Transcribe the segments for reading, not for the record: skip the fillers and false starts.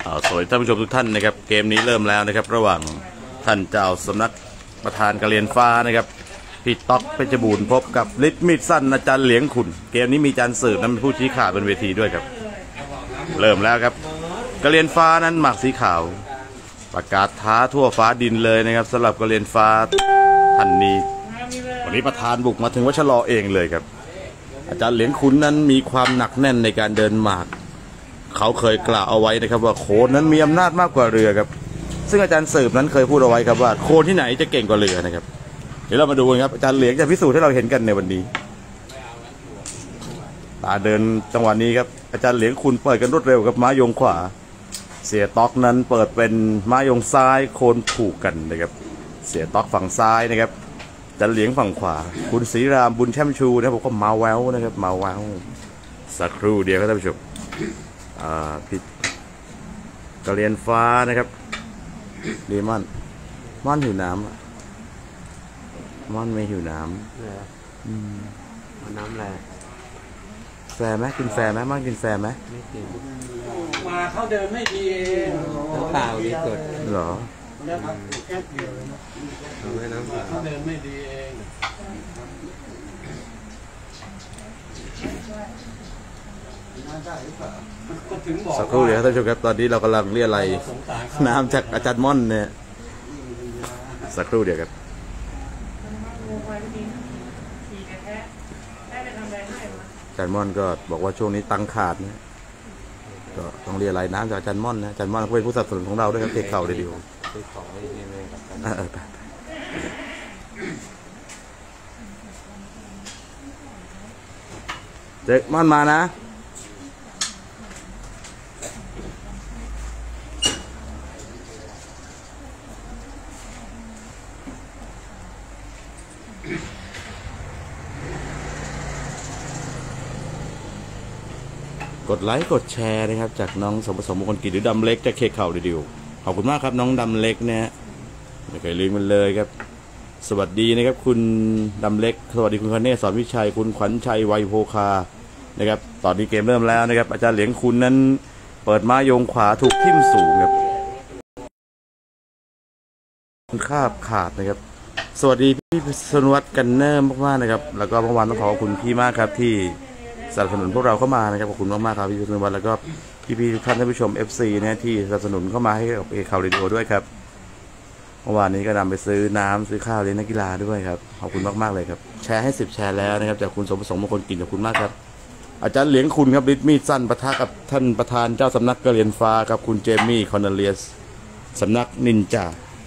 สวัสดีท่านผู้ชมทุกท่านนะครับเกมนี้เริ่มแล้วนะครับระหว่างท่านเจ้าสำนักประธานกะเหรี่ยงฟ้านะครับพี่ต๊อกเพชรบูรณ์พบกับฤทธิ์มีดสั้นอาจารย์เหลียงขุนเกมนี้มีอาจารย์สืบนั้นเป็นผู้ชี้ขาดบนเวทีด้วยครับเริ่มแล้วครับกะเหรี่ยงฟ้านั้นหมากสีขาวประกาศท้าทั่วฟ้าดินเลยนะครับสำหรับกะเหรี่ยงฟ้าท่านนี้วันนี้ประธานบุกมาถึงวัชรอเองเลยครับอาจารย์เหลียงขุนนั้นมีความหนักแน่นในการเดินหมากเขาเคยกล่าวเอาไว้นะครับว่าโคนนั้นมีอำนาจมากกว่าเรือครับซึ่งอาจารย์สืบนั้นเคยพูดเอาไว้ครับว่าโคนที่ไหนจะเก่งกว่าเรือนะครับเดี๋ยวเรามาดูกันครับอาจารย์เหลียงจะพิสูจน์ให้เราเห็นกันในวันนี้ตาเดินจังหวะนี้ครับอาจารย์เหลียงขุนเปิดกันรวดเร็วกับม้ายงขวาเสียต๊อกนั้นเปิดเป็นม้ายงซ้ายโคนผูกกันนะครับเสียต๊อกฝั่งซ้ายนะครับอาจารย์เหลียงฝั่งขวาคุณศรีรามบุญแช่มชูนะผมก็มาแววนะครับมาแววสักครู่เดียวครับท่านผู้ชมผิดกะเหรี่ยงฟ้านะครับดีมันหิวน้ำมันไม่หิวน้ำน้ำอะไรแฟร์ไหมกินแฟร์ไหมมันกินแฟร์ไหมไม่กินมาเขาเดินไม่ดีเองน้ำเปล่าดีสุดเหรอแค่เดียวเลยนะเขาเดินไม่ดีเองสักครู่เดี๋ยวท่านผู้ชมครับตอนนี้เรากำลังเรียกอะไรน้ำจากอาจารย์ม่อนเนี่ยสักครู่เดี๋ยวครับอาจารย์ม่อนก็บอกว่าช่วงนี้ตังขาดนะก็ต้องเรียกอะไรน้ำจากอาจารย์ม่อนนะอาจารย์ม่อนก็เป็นผู้สนับสนุนของเราด้วยครับเทคเข่าเลยดีเจ๊ม่อนมานะกดไลค์กดแชร์นะครับจากน้องสมมงคลกิจหรือดำเล็กจากเคเข่าดีวขอบคุณมากครับน้องดำเล็กนะฮะไม่เคยลืมมันเลยครับสวัสดีนะครับคุณดำเล็กสวัสดีคุณคเนศสอนวิชัยคุณขวัญชัยไวโพคานะครับตอนนี้เกมเริ่มแล้วนะครับอาจารย์เหลียงคุณนั้นเปิดม้ายงขวาถูกทิ่มสูงครับคาบขาดนะครับสวัสดีพี่สนวัตกันเนอร์มากๆนะครับแล้วก็เมื่อวานต้องขอบคุณพี่มากครับที่สนับสนุนพวกเราเข้ามานะครับขอบคุณมากๆครับพี่พิษณุวัฒน์แล้วก็พี่ทุกท่านท่านผู้ชม FC นะที่สนับสนุนเข้ามาให้กับข่าวเรดิโอด้วยครับเมื่อวานนี้ก็นำไปซื้อน้ำซื้อข้าวเลี้ยงนักกีฬาด้วยครับขอบคุณมากๆเลยครับแชร์ให้10แชร์แล้วนะครับจากคุณสมประสงค์มงคลกิจขอบคุณมากครับอาจารย์เหลียงคุณครับฤทธิ์มีดสั้นปะทะกับท่านประธานเจ้าสำนักกะเหรี่ยงฟ้าครับคุณเจมี่คอนเนเลียสสำนักนินจา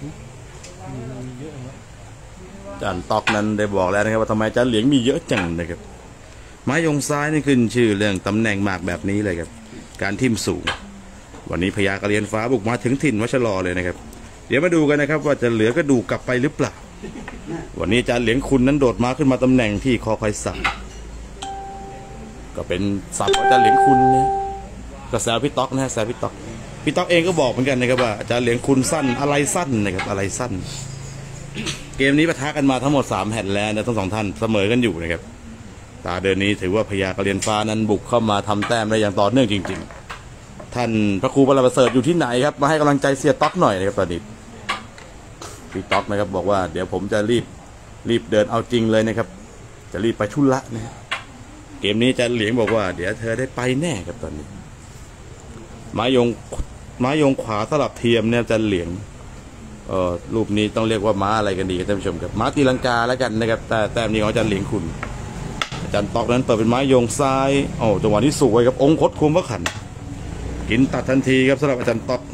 อาจารย์ตอกนั้นได้บอกแล้วนะครับว่าทำไมอาจารย์เหลียงมีเยอะจังนะครับไม้ยงซ้ายนี่ขึ้นชื่อเรื่องตำแหน่งหมากแบบนี้เลยครับการทิ่มสูงวันนี้พญากะเหรี่ยงฟ้าบุกมาถึงถิ่นวัชรอเลยนะครับเดี๋ยวมาดูกันนะครับว่าจะเหลือกระดูกกลับไปหรือเปล่าวันนี้อาจารย์เหลียงคุณนั้นโดดมาขึ้นมาตำแหน่งที่คอคอยสับก็เป็นสับอาจารย์เหลียงคุณเนี่ยก็แซวพี่ต๊อกนะแซวพี่ต๊อกเองก็บอกเหมือนกันนะครับว่าอาจารย์เหลียงคุณสั้นอะไรสั้นนะครับอะไรสั้นเกมนี้ปะทะกันมาทั้งหมด3แผ่นแล้วนะทั้ง2ท่านเสมอกันอยู่นะครับตาเดินนี้ถือว่าพญากะเหรี่ยงฟ้านั้นบุกเข้ามาทำแต้มได้อย่างต่อเนื่องจริงๆท่านพระครูประเสริฐอยู่ที่ไหนครับมาให้กำลังใจเสียต๊อกหน่อยนะครับตอนนี้พี่ต๊อกนะครับบอกว่าเดี๋ยวผมจะรีบเดินเอาจริงเลยนะครับจะรีบไปชุนละนะเกมนี้จะเหลียงบอกว่าเดี๋ยวเธอได้ไปแน่ครับตอนนี้ม้ายงขวาสลับเทียมเนี่ยจะเหลียงรูปนี้ต้องเรียกว่าม้าอะไรกันดีครับท่านผู้ชมครับม้าตีลังกาแล้วกันนะครับแต่แต้มนี้ของอาจารย์เหลียงคุณอาจารย์ตอกนั้นเปิดเป็นไม้ยงซ้ายจังหวะที่สวยครับองคตคุมพระขันกินตัดทันทีครับสำหรับอาจารย์ตอก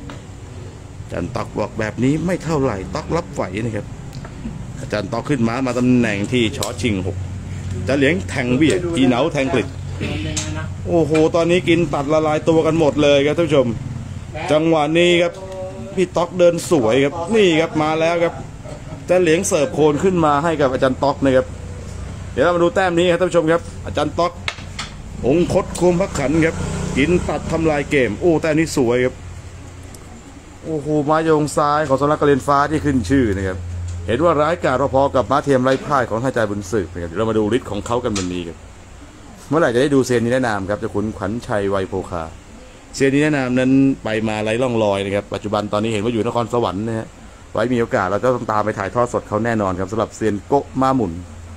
บอกแบบนี้ไม่เท่าไหร่ตอกรับไหวนะครับอาจารย์ตอกขึ้นมาตำแหน่งที่ชอชิง6จะเหลียงแทงเบียดอีเหนาแทงกลิดโอ้โหตอนนี้กินตัดละลายตัวกันหมดเลยครับท่านผู้ชมจังหวะนี้ครับพี่ตอกเดินสวยครับนี่ครับมาแล้วครับจะเหลียงเสิร์ฟโคนขึ้นมาให้กับอาจารย์ตอกนะครับเดี๋ยวเรามาดูแต้มนี้ครับท่านผู้ชมครับอาจารย์ต๊อกองคตคุมพระขันครับกินตัดทำลายเกมโอ้แต้มนี้สวยครับโอ้โหม้ายงซ้ายของสำนักกะเหรี่ยงฟ้าที่ขึ้นชื่อนะครับเห็นว่าร้ายกาจพอกับม้าเทียมไร้พ่ายของท่านอาจารย์บุญสืบนะครับเดี๋ยวเรามาดูฤทธิ์ของเขากันวันนี้ครับเมื่อไหร่จะได้ดูเซนนี้แนะนำครับจะคุณขวัญชัยไวโพคาเซียนนี้แนะนำนั้นไปมาไร้ร่องรอยนะครับปัจจุบันตอนนี้เห็นว่าอยู่นครสวรรค์นะฮะไว้มีโอกาสเราจะต้องตามไปถ่ายทอดสดเขาแน่นอนครับสำหรับเซียนโกะมาหมุน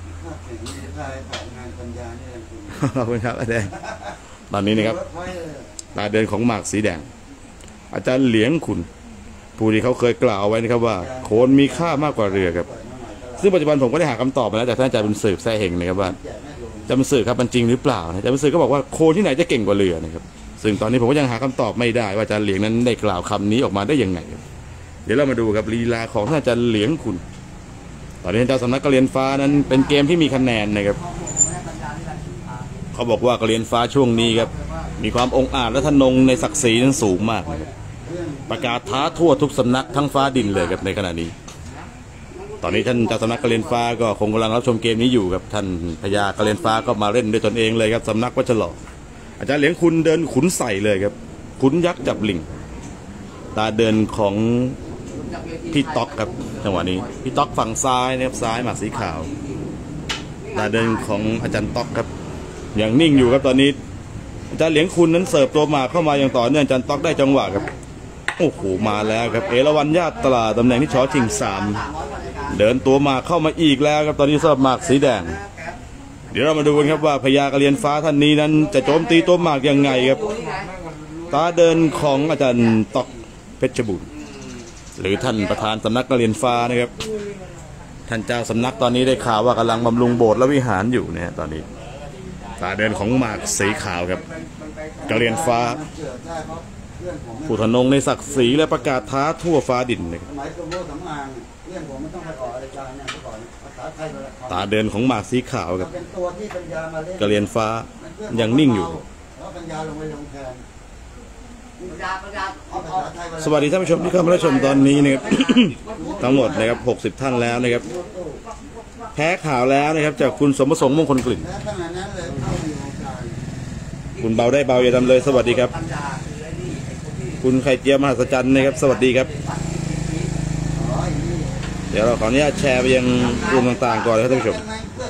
ขอบคุณครับอาจารย์ตอนนี้นะครับตาเดินของหมากสีแดงอาจารย์เหลียงขุนผู้ที่เขาเคยกล่าวไว้นะครับว่าโขนมีค่ามากกว่าเรือครับซึ่งปัจจุบันผมก็ได้หาคำตอบมาแล้วจากท่านอาจารย์บุญสืบแซ่เฮงนะครับว่าอาจารย์บุญสืบครับมันจริงหรือเปล่าอาจารย์บุญสืบก็บอกว่าโขนที่ไหนจะเก่งกว่าเรือนะครับซึ่งตอนนี้ผมก็ยังหาคำตอบไม่ได้ว่าอาจารย์เหลียงนั้นได้กล่าวคำนี้ออกมาได้ยังไงเดี๋ยวเรามาดูครับลีลาของท่านอาจารย์เหลียงขุนตอนนี้ท่านเจ้าสำนักกะเหรี่ยนฟ้านั้นเป็นเกมที่มีคะแนนนะครับเขาบอกว่ากะเหรี่ยนฟ้าช่วงนี้ครับมีความองอาจและทะนงในศักดิ์ศรีนั้นสูงมากนะครับประกาศท้าทั่วทุกสำนักทั้งฟ้าดินเลยครับในขณะนี้ตอนนี้ท่านเจ้าสำนักกะเหรี่ยนฟ้าก็คงกำลังรับชมเกมนี้อยู่ครับท่านพญากะเหรี่ยนฟ้าก็มาเล่นด้วยตนเองเลยครับสำนักวัชรออาจารย์เหลียงขุนเดินขุนใส่เลยครับขุนยักษ์จับลิงตาเดินของพี่ต๊อกครับจังหวะนี้พี่ต๊อกฝั่งซ้ายนะครับซ้ายหมากสีขาวตาเดินของอาจารย์ต๊อกครับอย่างนิ่งอยู่ครับตอนนี้อาจารย์เหลียงขุนนั้นเสิร์ฟตัวหมากเข้ามาอย่างต่อเนื่องอาจารย์ต๊อกได้จังหวะครับโอ้โหมาแล้วครับเอราวัณญาตราตำแหน่งที่ชอชิง3เดินตัวหมากเข้ามาอีกแล้วครับตอนนี้สำหรับหมากสีแดงเดี๋ยวเรามาดูกันครับว่าพญากะเหรี่ยนฟ้าท่านนี้นั้นจะโจมตีตัวหมากยังไงครับตาเดินของอาจารย์ต๊อกเพชรบุญหรือท่านประธานสำนักกะเหรี่ยนฟ้านะครับท่านเจ้าสำนักตอนนี้ได้ข่าวว่ากำลังบำรุงโบสถ์และวิหารอยู่นะฮะตอนนี้ตาเดินของหมากสีขาวครับกะเหรี่ยนฟ้าผู้ทะนงในศักดิ์ศรีและประกาศท้าทั่วฟ้าดินนะครับตาเดินของหมากสีขาวครับกะเหรี่ยนฟ้ายังนิ่งอยู่สวัสดีท่านผู้ชมที่เข้ามารับชมตอนนี้นะครับ ทั้งหมดนะครับ60ท่านแล้วนะครับแพ้ข่าวแล้วนะครับจากคุณสมประสงค์มงคลกลิ่นคุณเบาได้เบาอย่าทำเลยสวัสดีครับคุณไข่เจียวมหัศจรรย์นะครับสวัสดีครับเดี๋ยวเราขออนุญาตแชร์ไปยังกลุ่มต่างๆก่อนนะครับท่านผู้ชม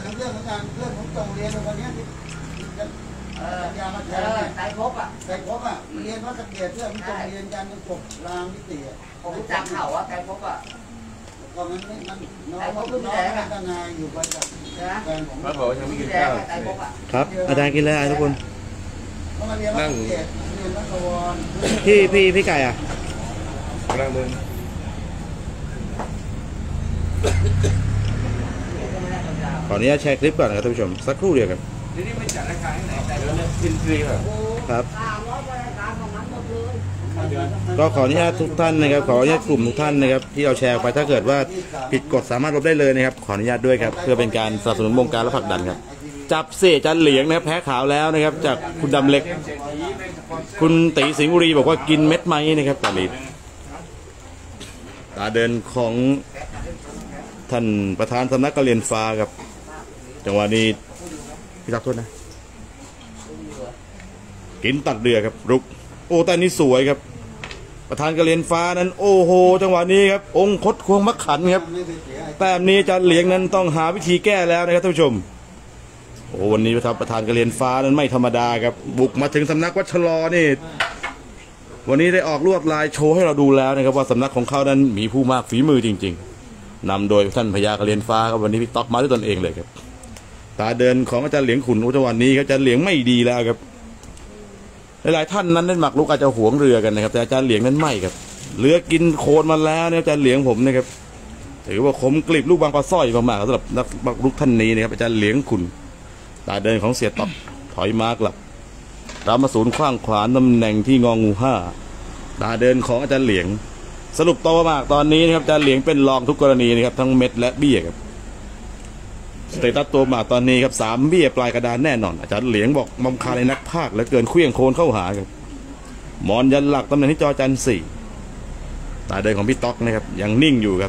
ใจครบอ่ะเรียนวัดสะเกียรติเพื่อนมันเรียนกันจบรามวิติผมรู้จักเขาว่าใจครบอ่ะก็มันน้องพัฒนาอยู่ไปกับแฟนผมเขายังไม่กินข้าวครับอาจารย์กินแล้วทุกคนนั่งพี่ไก่อ่ะนั่งเดินขออนุญาตแชร์คลิปก่อนนะครับท่านผู้ชมสักครู่เดียวกันนี่ไม่จัดรายการที่ไหนแต่เดี๋ยวเนี่ยกินฟรีแบบครับก็ขออนุญาตทุกท่านนะครับขออนุญาตกลุ่มทุกท่านนะครับที่เราแชร์ไปถ้าเกิดว่าผิดกฎสามารถลบได้เลยนะครับขออนุญาตด้วยครับเพื่อเป็นการสนับสนุนวงการและผลักดันครับจับเสียจันเหลียงนะครับแพ้ขาวแล้วนะครับจากคุณดำเล็กคุณตีสิงห์บุรีบอกว่ากินเม็ดไม้นะครับตอนนี้ตาเดินของท่านประธานสำนักกะเหรี่ยนฟ้าครับจังหวะนี้พี่ตักโทษนะกินตัดเดือครับรุกโอ้แต่นี่สวยครับประธานกะเหรี่ยนฟ้านั้นโอ้โหจังหวะนี้ครับองค์คดควงมักขันครับแต้มนี้อาจารย์เหลียงนั้นต้องหาวิธีแก้แล้วนะครับท่านผู้ชมโอ้วันนี้ประธานกะเหรี่ยนฟ้านั้นไม่ธรรมดาครับบุกมาถึงสำนักวัชรอนี่วันนี้ได้ออกลวดลายโชว์ให้เราดูแล้วนะครับว่าสำนักของเขานั้นมีผู้มากฝีมือจริงๆนำโดยท่านพญากะเหรี่ยนฟ้าครับวันนี้พี่ต๊อกมาด้วยตนเองเลยครับตาเดินของอาจารย์เหลียงขุนอุตวันนี้ครับอาจารย์เหลียงไม่ดีแล้วครับหลายๆท่านนั้นเล่นหมากรุกอาจจะหวงเรือกันนะครับแต่อาจารย์เหลียงนั้นไม่ครับเรือกินโคลนมาแล้วเนี่ยอาจารย์เหลียงผมนะครับถือว่าคมกริบลูกบางปลาสร้อยมากๆสำหรับนักหมากรุกท่านนี้นะครับอาจารย์เหลียงขุนตาเดินของเสียต๊อกถอยมากลับรามาศูนย์ขว้างขวานตำแหน่งที่งองู5ตาเดินของอาจารย์เหลียงสรุปโตมากตอนนี้นะครับอาจารย์เหลียงเป็นรองทุกกรณีนะครับทั้งเม็ดและเบี้ยครับสเตตัสตัวหมากตอนนี้ครับ3เบี้ยปลายกระดานแน่นอนอาจารย์เหลียงบอกมำคาในนักภาคและเกินเคลื่องโคนเข้าหาครับมอนยันหลักตำแหน่งที่จอจัน4ตาเดินของพี่ต๊อกนะครับยังนิ่งอยู่ครับ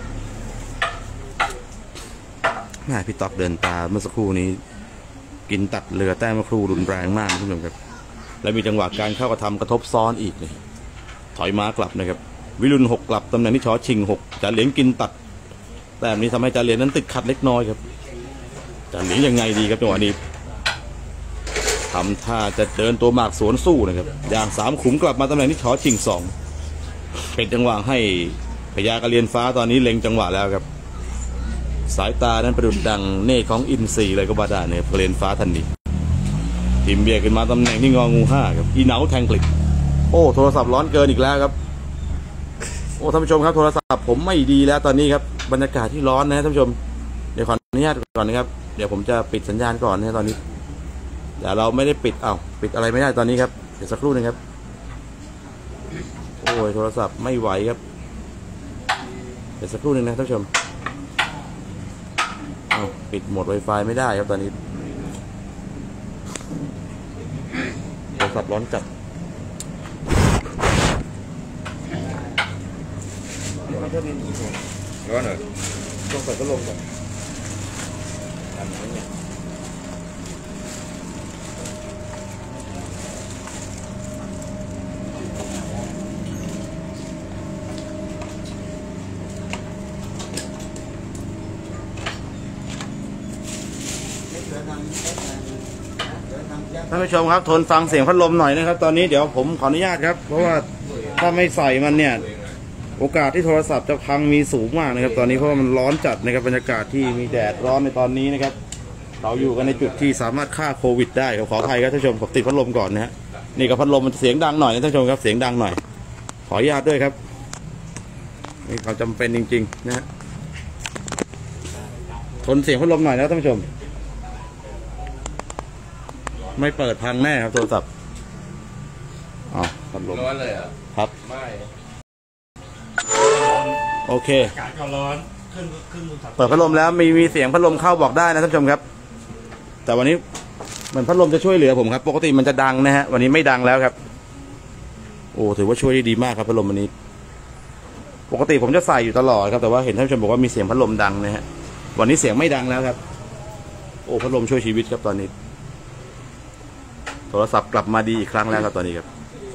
พี่ต๊อกเดินตาเมื่อสักครู่นี้กินตัดเรือแต้มครูรุนแรงมากทุกท่านครับและมีจังหวะการเข้ากระทำกระทบซ้อนอีกนี่ถอยม้ากลับนะครับวิรุณ6กลับตำแหน่งที่ชอชิง6อาจารย์เหลียงกินตัดแต่นี้ทำให้อาจารย์เหลียงนั้นติดขัดเล็กน้อยครับอาจารย์เหลียงยังไงดีครับจังหวะนี้ทำท่าจะเดินตัวหมากสวนสู้นะครับอย่าง3 ขุมกลับมาตำแหน่งที่ชอชิง2เป็นจังหวะให้พญากระเรียนฟ้าตอนนี้เล็งจังหวะแล้วครับสายตานั้นประดุจดังเนตรของอินทรีเลยก็บาดาเนี่ยกระเรียนฟ้าทันทีทีมเบียร์ขึ้นมาตำแหน่งที่งองู5ครับอีเหนาแทงกลิบโอ้โทรศัพท์ร้อนเกินอีกแล้วครับโอ้ท่านผู้ชมครับโทรศัพท์ผมไม่ดีแล้วตอนนี้ครับบรรยากาศที่ร้อนนะท่านผู้ชมเดี๋ยวขออนุญาตก่อนนะครับเดี๋ยวผมจะปิดสัญญาณก่อนนะตอนนี้แต่เราไม่ได้ปิดปิดอะไรไม่ได้ตอนนี้ครับเดี๋ยวสักครู่นึงครับโอ้ยโทรศัพท์ไม่ไหวครับเดี๋ยวสักครู่นึงนะท่านผู้ชมปิดโหมด Wi-Fi ไม่ได้ครับตอนนี้โทรศัพท์ร้อนจัดร้อนเหรอต้องใส่พัดลมก่อนท่านผู้ชมครับทนฟังเสียงพัดลมหน่อยนะครับตอนนี้เดี๋ยวผมขออนุญาตครับเพราะว่าถ้าไม่ใส่มันเนี่ยโอกาสที่โทรศัพท์จะพังมีสูงมากนะครับตอนนี้เพราะว่ามันร้อนจัดนะครับบรรยากาศที่มีแดดร้อนในตอนนี้นะครับเราอยู่กันในจุดที่สามารถฆ่าโควิดได้ขออภัยครับท่านผู้ชมผมติดพัดลมก่อนนะฮะนี่กับพัดลมมันเสียงดังหน่อยนะท่านผู้ชมครับเสียงดังหน่อยขออนุญาตด้วยครับนี่เขาจำเป็นจริงๆนะฮะทนเสียงพัดลมหน่อยนะท่านผู้ชมไม่เปิดพังแน่ครับโทรศัพท์พัดลมร้อนเลยอ่ะครับไม่โอเคอากาศก็ร้อนขึ้นเปิดพัดลมแล้วมีเสียงพัดลมเข้าบอกได้นะท่านผู้ชมครับแต่วันนี้เหมือนพัดลมจะช่วยเหลือผมครับปกติมันจะดังนะฮะวันนี้ไม่ดังแล้วครับโอ้ถือว่าช่วยได้ดีมากครับพัดลมวันนี้ปกติผมจะใส่อยู่ตลอดครับแต่ว่าเห็นท่านผู้ชมบอกว่ามีเสียงพัดลมดังนะฮะวันนี้เสียงไม่ดังแล้วครับโอ้พัดลมช่วยชีวิตครับตอนนี้โทรศัพท์กลับมาดีอีกครั้งแล้วครับตอนนี้ครับ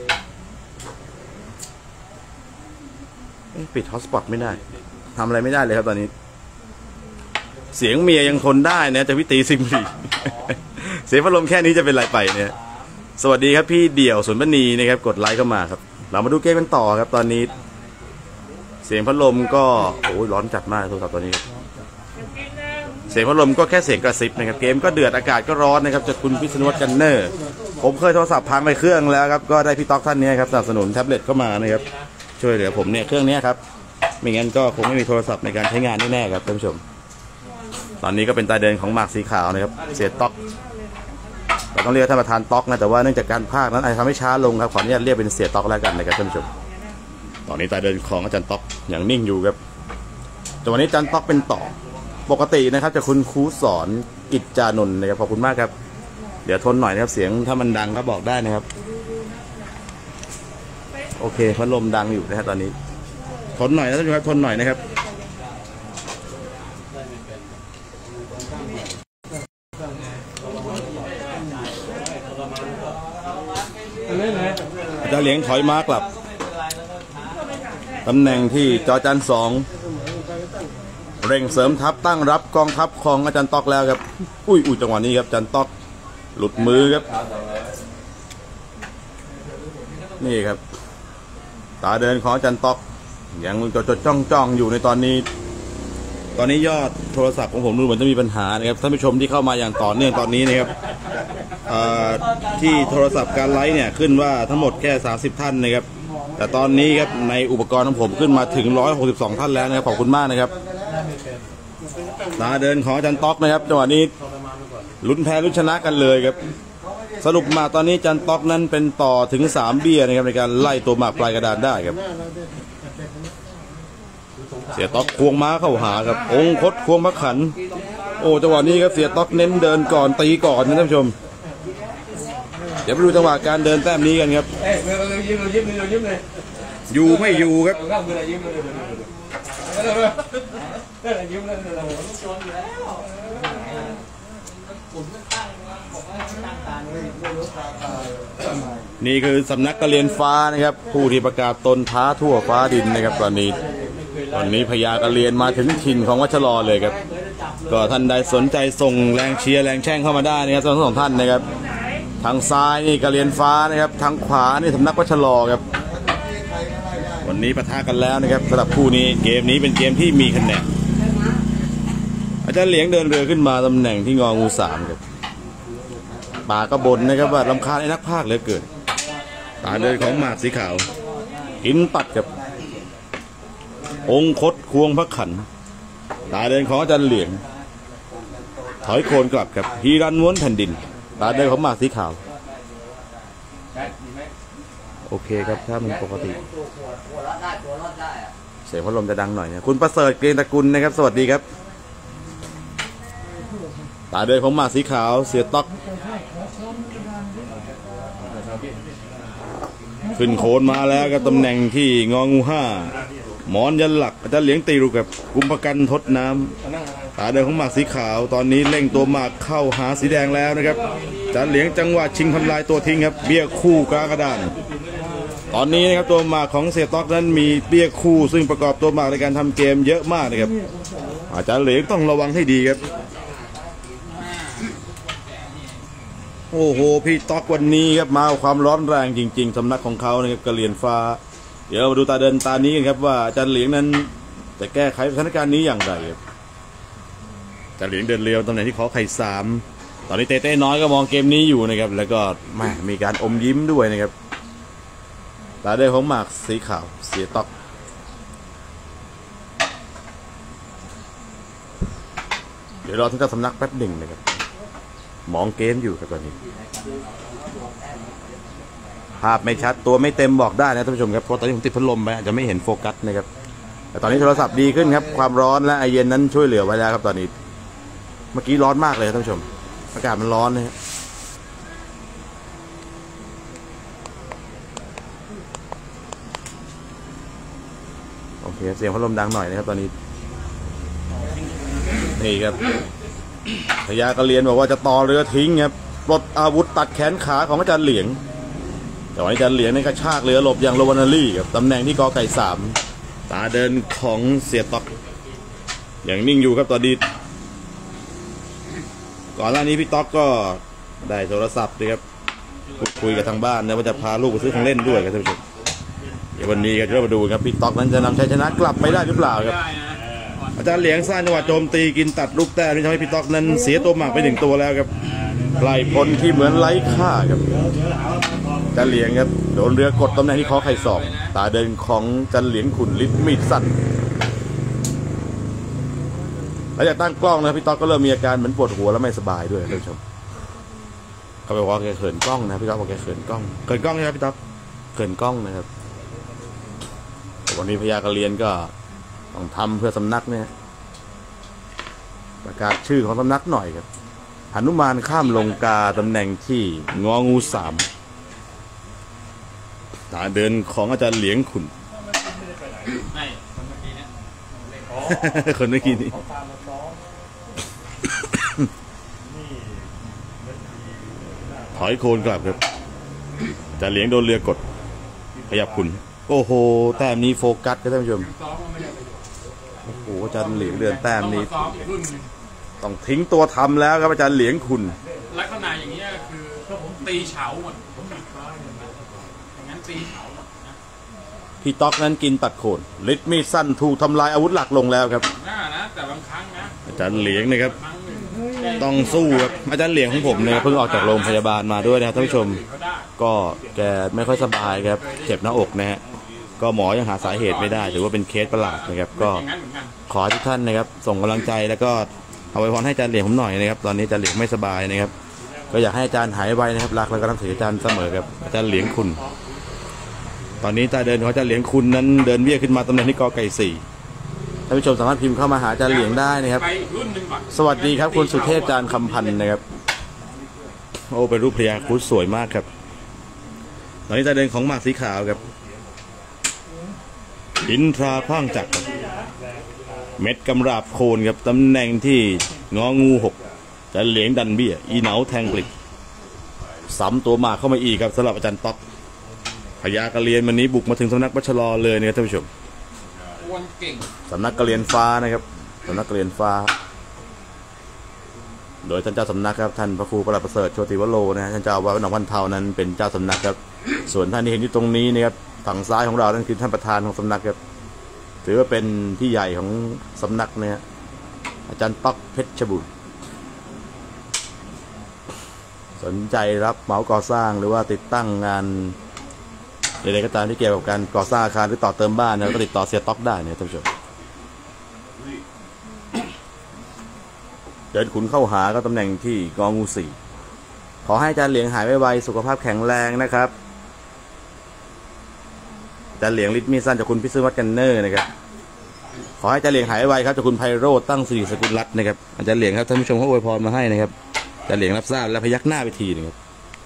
ปิดฮอตสปอตไม่ได้ทำอะไรไม่ได้เลยครับตอนนี้เสียงเมียยังทนได้นะแต่พี่ตีซิมรีเสียงพัดลมแค่นี้จะเป็นไรไปเนี่ยสวัสดีครับพี่เดี่ยวสวนบณีนะครับกดไลค์เข้ามาครับเรามาดูเกมกันต่อครับตอนนี้เสียงพัดลมก็โอ้ยร้อนจัดมากโทรศัพท์ตอนนี้เสียงพัดลมก็แค่เสียงกระซิบนะครับเกมก็เดือดอากาศก็ร้อนนะครับจากคุณพิษณุวัฒน์กันเนอร์ผมเคยโทรศัพท์พังไปเครื่องแล้วครับก็ได้พี่ต๊อกท่านนี้ครับสนับสนุนแท็บเล็ตเข้ามานะครับช่วยเหลือผมเนี่ยเครื่องนี้ครับไม่งั้นก็คงไม่มีโทรศัพท์ในการใช้งานแน่ๆครับท่านผู้ชมตอนนี้ก็เป็นตาเดินของหมากสีขาวนะครับเสียต๊อกเราต้องเรียกท่านประธานต๊อกนะแต่ว่าเนื่องจากการพากนั้นอาจจะทำให้ช้าลงครับขออนุญาตเรียกเป็นเสียต๊อกแล้วกันนะครับท่านผู้ชมตอนนี้ตาเดินของอาจารย์ต๊อกอย่างนิ่งอยู่ครับแต่วันนี้อาจารย์ต๊อกเป็นต่อปกตินะครับจะคุณครูสอนกิจจานนท์นะครับขอบคุณมากครับเดี๋ยวทนหน่อยนะครับเสียงถ้ามันดังก็บอกได้นะครับโอเคพัดลมดังอยู่นะฮะตอนนี้ทนหน่อยนะท่านผู้ชมครับทนหน่อยนะครับจะเลี้ยงถอยม้ากลับตำแหน่งที่จอจัน2เร่งเสริมทัพตั้งรับกองทัพของอาจารย์ต๊อกแล้วครับอุ้ยจังหวะนี้ครับอาจารย์ต๊อกหลุดมือครับนี่ครับตาเดินของอาจารย์ต๊อกยังจดจ้องอยู่ในตอนนี้ยอดโทรศัพท์ของผมดูเหมือนจะมีปัญหานะครับท่านผู้ชมที่เข้ามาอย่างต่อเนื่องตอนนี้นะครับที่โทรศัพท์การไลฟ์เนี่ยขึ้นว่าทั้งหมดแค่30ท่านนะครับแต่ตอนนี้ครับในอุปกรณ์ของผมขึ้นมาถึง162ท่านแล้วนะครับขอบคุณมากนะครับตาเดินของอาจารย์ต๊อกนะครับจังหวะนี้ลุ้นแพ้ลุ้นชนะกันเลยครับสรุปมาตอนนี้อาจารย์ต๊อกนั้นเป็นต่อถึง3เบี้ยนะครับในการไล่ตัวหมากปลายกระดานได้ครับเสียต๊อกควงม้าเข้าหาครับองคตควงพระขันโอ้จังหวะนี้ครับเสียต๊อกเน้นเดินก่อนตีก่อนนะท่านผู้ชมเดี๋ยวไปดูจังหวะการเดินแต้มนี้กันครับอยู่ไม่อยู่ครับนี่คือสำนักกระเรียนฟ้านะครับผู้ที่ประกาศตนท้าทั่วฟ้าดินนะครับตอนนี้พญากระเรียนมาถึงถิ่นของวัชรเลยครับก็ท่านใดสนใจส่งแรงเชียร์แรงแช่งเข้ามาได้นะครับทั้งสองท่านนะครับทางซ้ายนี่กระเรียนฟ้านะครับทางขวานี่สำนักวัชรอครับวันนี้ปะทะกันแล้วนะครับสำหรับคู่นี้เกมนี้เป็นเกมที่มีคะแนนอาจารย์เหลียงเดินเรือขึ้นมาตำแหน่งที่งองู3ครับป่าก็บ่นนะครับว่าลำคาญไอ้นักพากย์เหลือเกินตาเดินของหมากสีขาวกินปัดกับองคตควงพระขันตาเดินของอาจารย์เหลียงถอยโคนกลับครับฮีรันม้วนแผ่นดินตาเดินของหมากสีขาวโอเคครับถ้ามันปกติเสียงพัดลมจะดังหน่อยนะคุณประเสริฐเกรียงตระกูลนะครับสวัสดีครับตาเดินของหมากสีขาวเสียต๊อกขึ้นโคนมาแล้วกับตำแหน่งที่งองู5หมอนยันหลักอาจารย์เหลียงตีรูกับกุมภกันทดน้ำตาเดินของหมากสีขาวตอนนี้เร่งตัวหมากเข้าหาสีแดงแล้วนะครับอาจารย์เหลียงจังหวะชิงทำลายตัวทิ้งครับเบี้ยคู่กลางกระดานตอนนี้นะครับตัวหมากของเสียต๊อกนั้นมีเบี้ยคู่ซึ่งประกอบตัวหมากในการทำเกมเยอะมากนะครับอาจารย์เหลียงต้องระวังให้ดีครับโอ้โหพี่ต๊อกวันนี้ครับมาความร้อนแรงจริงๆสำนักของเขานะครับกระเรียนฟ้าเดี๋ยวมาดูตาเดินตานี้กันครับว่าอาจารย์เหลียงนั้นจะแก้ไขสถานการณ์นี้อย่างไรครับอาจารย์เหลียงเดินเร็วตำแหน่งที่ขอไข่3ตอนนี้เต้น้อยก็มองเกมนี้อยู่นะครับแล้วก็มีการอมยิ้มด้วยนะครับตาเดินของหมากสีขาวเสียต๊อกเดี๋ยวรอท่านเจ้าสำนักแป๊บหนึ่งนะครับมองเกมอยู่ครับตอนนี้ภาพไม่ชัดตัวไม่เต็มบอกได้นะท่านผู้ชมครับเพราะตอนนี้ผมติดพัดลมไปอาจจะไม่เห็นโฟกัสนะครับแต่ตอนนี้โทรศัพท์ดีขึ้นครับความร้อนและไอเย็นนั้นช่วยเหลือไว้แล้วครับตอนนี้เมื่อกี้ร้อนมากเลยท่านผู้ชมอากาศมันร้อนนะฮะโอเคเสียงพัดลมดังหน่อยนะครับตอนนี้นี่ครับพญากระเรียนบอกว่าจะต่อเรือทิ้งครับปลดอาวุธตัดแขนขาของอาจารย์เหลียงแต่ว่าอาจารย์เหลียงในกระชากเรือหลบอย่างโรวานารี่ครับตำแหน่งที่กอไก่3ตาเดินของเสียต๊อกอย่างนิ่งอยู่ครับตอนนี้ก่อนหน้านี้พี่ต๊อกก็ได้โทรศัพท์เลยครับคุยกับทางบ้านนะว่าจะพาลูกไปซื้อของเล่นด้วยครับท่านผู้ชมเดี๋ยววันนี้ก็จะมาดูครับพี่ต๊อกนั้นจะนำชัยชนะกลับไปได้หรือเปล่าครับอาจารย์เหลียงสร้างจังหวะโจมตีกินตัดลูกแต้มที่ทำให้พี่ต๊อกนั้นเสียตัวหมากไป1ตัวแล้วครับไล่พลที่เหมือนไร้ค่าครับอาจารย์เหลียงครับโดนเรือกดตำแหน่งที่คอไข่2ตาเดินของอาจารย์เหลียงขุนฤทธิ์มีดสั้นหลังจากตั้งกล้องนะพี่ต๊อกก็เริ่มมีอาการเหมือนปวดหัวและไม่สบายด้วยท่านผู้ชมเขาบอกว่าแกเขินกล้องนะพี่ต๊อกบอกแกเขินกล้องใช่ไหมพี่ต๊อกเขินกล้องนะครับวันนี้พญากระเรียนก็ต้องทำเพื่อสำนักเนี่ยประกาศชื่อของสำนักหน่อยครับหนุมานข้ามลงกาตำแหน่งที่งองู3ตาเดินของอาจารย์เหลียงขุนคนเมื่อกี้นี้ถอยโคนกลับครับอาจารย์เหลียงโดนเรือกดขยับขุนโอ้โหแต้มนี้โฟกัสครับท่านผู้ชมโอ้โหอาจารย์เหลียงเดินแต้มนี้ต้องทิ้งตัวทำแล้วครับอาจารย์เหลียงขุนลักษณะอย่างนี้คือตีเฉาหมดอย่างนั้นตีเฉาหมดนะพี่ต๊อกนั้นกินตัดโคนฤทธิ์มีดสั้นถูกทำลายอาวุธหลักลงแล้วครับนะแต่บางครั้งนะอาจารย์เหลียงนะครับต้องสู้ครับอาจารย์เหลียงของผมเนี่ยเพิ่งออกจากโรงพยาบาลมาด้วยนะครับท่านผู้ชมก็แกไม่ค่อยสบายครับเจ็บหน้าอกนะฮะก็หมอยังหาสาเหตุไม่ได้ถือว่าเป็นเคสประหลาดนะครับก็ขอทุกท่านนะครับส่งกำลังใจแล้วก็เอาไว้พรให้อาจารย์เหลียงผมหน่อยนะครับตอนนี้อาจารย์เหลียงไม่สบายนะครับก็อยากให้อาจารย์หายไวนะครับรักแล้วก็นับถืออาจารย์เสมอครับอาจารย์เหลียงคุณตอนนี้ตาเดินของอาจารย์เหลียงคุณนั้นเดินเบี้ยขึ้นมาตำแหน่งที่กอไก่4ท่านผู้ชมสามารถพิมพ์เข้ามาหาอาจารย์เหลียงได้นะครับสวัสดีครับคุณสุเทพจารย์คำพันธ์นะครับโอ้เป็นรูปพญาครุฑสวยมากครับตอนนี้ตาเดินของหมากสีขาวครับอินทราพร่างจักรเม็ดกำราบโคนครับตำแหน่งที่งองู6จะเหลียงดันเบี้ยอีเหนาแทงปลิกซ้ำตัวหมากเข้ามาอีกครับสำหรับอาจารย์ต๊อกพญากระเรียนวันนี้บุกมาถึงสำนักวัชรอเลยนะครับท่านผู้ชมสำนักกระเรียนฟ้านะครับสำนักกระเรียนฟ้าโดยท่านเจ้าสำนักครับท่านพระครูประหลัดประเสริฐโชติวโรนะฮะท่านเจ้าอาวาสวัดหนองพันเทานั้นเป็นเจ้าสำนักครับส่วนท่านที่เห็นอยู่ตรงนี้นะครับฝั่งซ้ายของเรานั่นคือท่านประธานของสำนักครับถือว่าเป็นพี่ใหญ่ของสำนักเนี่ยอาจารย์ต๊อกเพชรบุตรสนใจรับเหมาก่อสร้างหรือว่าติดตั้งงานใดๆก็ตามที่เกี่ยวกับการก่อสร้างอาคารหรือต่อเติมบ้านนะก็ติดต่อเสียต๊อกได้เนี่ยท่านผู้ชมเดินขุนเข้าหาก็ตำแหน่งที่งองูสี่ขอให้อาจารย์เหลียงหายไวๆสุขภาพแข็งแรงนะครับอาจารย์เหลียงฤทธิ์มีสั้นจากคุณพิศวัตกันเนอร์นะครับขอให้อาจารย์เหลียงหายไวครับจากคุณไพโรจน์ตั้งสิริสกุลรัตน์นะครับอาจารย์เหลียงครับท่านผู้ชมเขาอวยพรมาให้นะครับอาจารย์เหลียงรับทราบและพยักหน้าไปทีนึงครับ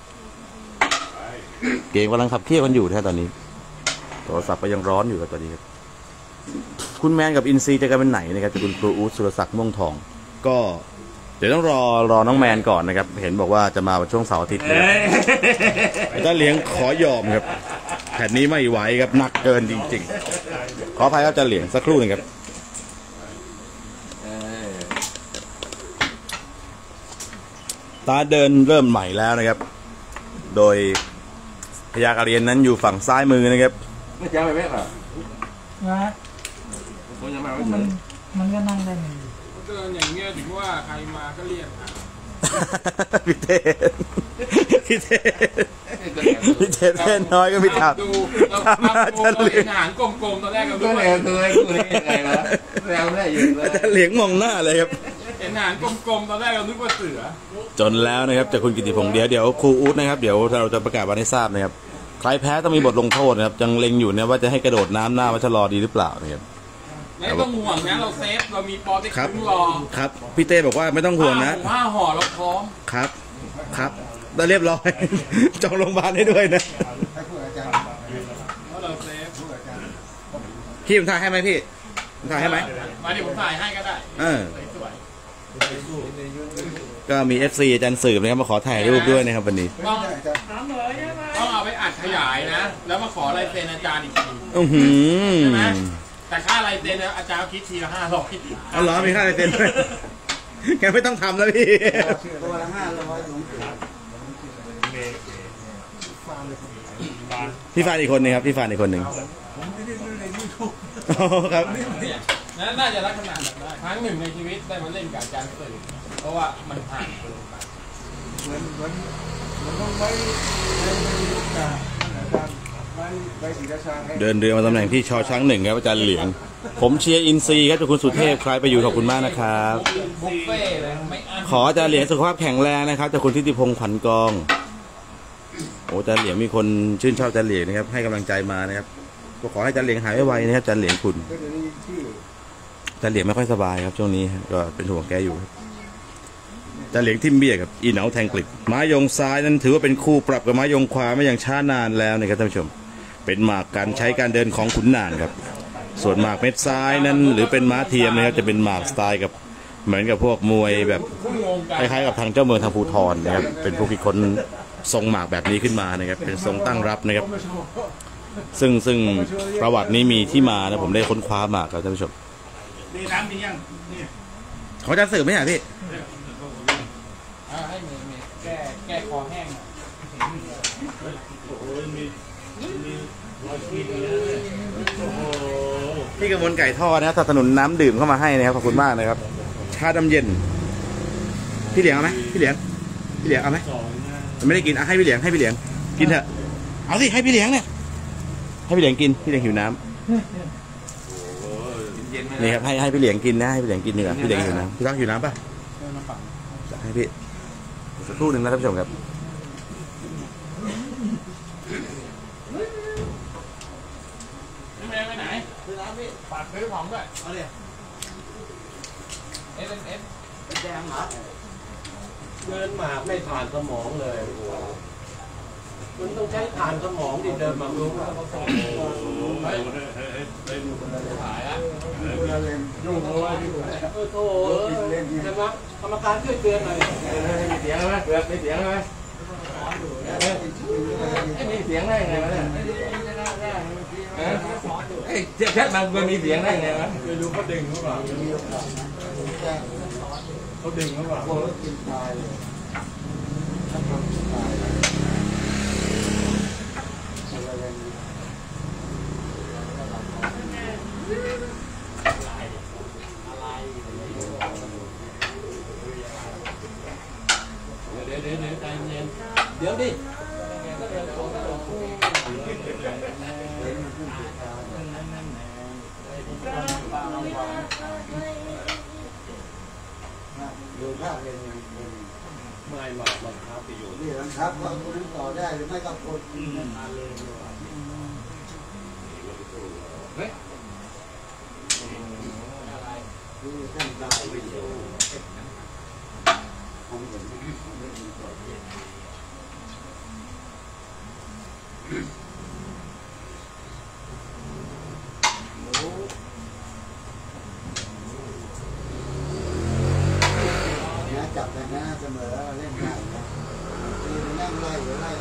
เกมกำลังขับเคี่ยวกันอยู่แท้ตอนนี้โทรศัพท์ก็ยังร้อนอยู่ครับตอนนี้ครับคุณแมนกับอินซีจะกันเป็นไหนนะครับจากคุณครูอู๊ดสุรศักดิ์ม่วงทองก็เดี๋ยวต้องรอน้องแมนก่อนนะครับเห็นบอกว่าจะมาวันช่วงเสาร์อาทิตย์นะครับอาจารย์เหลียงขอยอมครับแผ่นนี้ไม่ไหวครับหนักเกินจริงๆขออภัยครับอาจารย์เหลียงสักครู่หนึ่งครับตาเดินเริ่มใหม่แล้วนะครับโดยพญาการเรียนนั้นอยู่ฝั่งซ้ายมือนะครับไม่จ้าไปแม่ป่ะนะผมจะมามันก็นั่งได้หนึ่งเดินอย่างเงี้ยถึงว่าใครมาก็เรียกพี่เทศพี่เทศเล่นน้อยก็พี่ทำดูเราเห็นหางกลมๆตอนแรกเราก็ดูแล้วตัวกูนี่ยังไงวะแล้วได้ยินเลยอาจารย์เหลียงมองหน้าเลยครับเห็นหางกลมๆตอนแรกเรานึกว่าเสือจนแล้วนะครับจากคุณกิติพงษ์เดี๋ยวครูอู๊ดนะครับเดี๋ยวเราจะประกาศวันให้ทราบนะครับใครแพ้ต้องมีบทลงโทษนะครับยังเล็งอยู่นะว่าจะให้กระโดดน้ำหน้าวัชรอดีหรือเปล่านะครับไม่ต้องห่วงนะเราเซฟเรามีปอที่คุ้มรอครับพี่เต้บอกว่าไม่ต้องห่วงนะผ้าห่อเราพร้อมครับได้เรียบร้อย จองโรงพยาบาลให้ด้วยนะให้พูดอาจารย์เพราะเราเซฟพูดอาจารย์พี่ผมถ่ายให้ไหมพี่ผมถ่ายให้ไหมมาเดี๋ยวผมถ่ายให้ก็ได้ สวยก็มี FC อาจารย์สืบนะครับมาขอถ่ายรูปด้วยนะครับวันนี้ต้องอาจารย์ต้องเอาไปอัดขยายนะ แล้วมาขอลายเซ็นอาจารย์อีกที ใช่ไหมแต่ค่าลายเซ็นอาจารย์คิดทีละ500 เอาเหรอมีค่าอะไรเต็มด้วยแกไม่ต้องทำแล้วพี่ตัวละ500หลวงปู่พี่ฟานอีกคนนึงครับพี่ฟานอีกคนหนึ่งอ๋อครับนั่นน่าจะลักษณะแบบได้ครั้งหนึ่งในชีวิตได้มาเล่นกับอาจารย์สื่อเพราะว่ามันผ่านตัวไปเหมือนต้องไว้ในยุคกาอาจารย์ไว้ศรีราชาให้เดินเรือมาตำแหน่งที่ชอช้างหนึ่งครับอาจารย์เหลียงผมเชียร์อินซีครับจากคุณสุเทพใครไปอยู่ขอบคุณมากนะครับบุฟเฟ่เลยไม่อั้นขออาจารย์เหลียงสุขภาพแข็งแรงนะครับจากคุณทิติพงษ์ขวัญกองโอ้อาจารย์เหลียงมีคนชื่นชอบอาจารย์เหลียงนะครับให้กำลังใจมานะครับก็ขอให้อาจารย์เหลียงหายไวๆนะครับอาจารย์เหลียงคุณก็จะได้ชื่ออาจารย์เหลียงไม่ค่อยสบายครับช่วงนี้ก็เป็นห่วงแกอยู่ครับอาจารย์เหลียงทิมเบี้ยกับอีเหนาแทงกลิบไม้ยงซ้ายนั้นถือว่าเป็นคู่ปรับกับไม้ยงขวามาอย่างช้านานแล้วนะครับท่านผู้ชมเป็นหมากการใช้การเดินของขุนนางครับส่วนหมากเม็ดซ้ายนั้นหรือเป็นม้าเทียมนะครับจะเป็นหมากสไตล์กับเหมือนกับพวกมวยแบบครึ่งวงคการล้ายๆกับทางเจ้าเมืองทางภูทรนะครับเป็นผู้คิดค้นทรงหมากแบบนี้ขึ้นมานะครับเป็นทรงตั้งรับนะครับซึ่งประวัตินี้มีที่มานะผมได้ค้นคว้ามาครับท่านผู้ชมดีน้ำดียังนี่เขาจะสืบไหมอ่ะพี่ให้เมย์แก้คอแห้งพี่กระมวลไก่ทอดนะครับสนับสนุนน้ำดื่มเข้ามาให้นะครับขอบคุณมากนะครับชาดำเย็นพี่เหลียงเอาไหมพี่เหลียงเอาไหมไม่ได้กินให้พี่เหลียงกินเถอะเอาสิให้พี่เหลียงเนี่ยให้พี่เหลียงกินพี่เหลียงหิวน้ำนี่ครับให้พี่เหลียงกินนะให้พี่เหลียงกินดีกว่าพี่เหลียงหิวน้ำพี่รักหิวน้ำป่ะจัดให้พี่สักครู่หนึ่งนะท่านผู้ชมครับพี่เมย์ไปไหนฝากซื้อของด้วยเอาเลย S แดงเหรอเดินหมากไม่ผ่านสมองเลยโอ้โหมันต้องใช้ผ่านสมองดิเดินมารู้ว่าเขาส่งถ่ายแล้วยุ่งเลยโธ่ใช่ไหมกรรมการช่วยเตือนหน่อยมีเสียงไหมเกือบมีเสียงไหมมีเสียงได้ไงวะเนี่ยเฮ้ยแชทมันมีเสียงได้ไงวะไม่รู้เขาดึงหรือเปล่าเขาดึงเขาบอกโอ้ยกินตายเลยถ้าทำกินตายเลยอะไรอย่างนี้เดี๋ยวใจเย็นเดี๋ยวดิดูภาพเป็นยังไงไม่มาบังคับไปอยู่นี่บังคับว่าคนนั้นต่อได้หรือไม่ก็คนดูท่านได้วิดีโอผมเห็นไม่มีต่อจับแต่หน้าเสมอเล่นง่ายนะตีนั่งไล่ไล่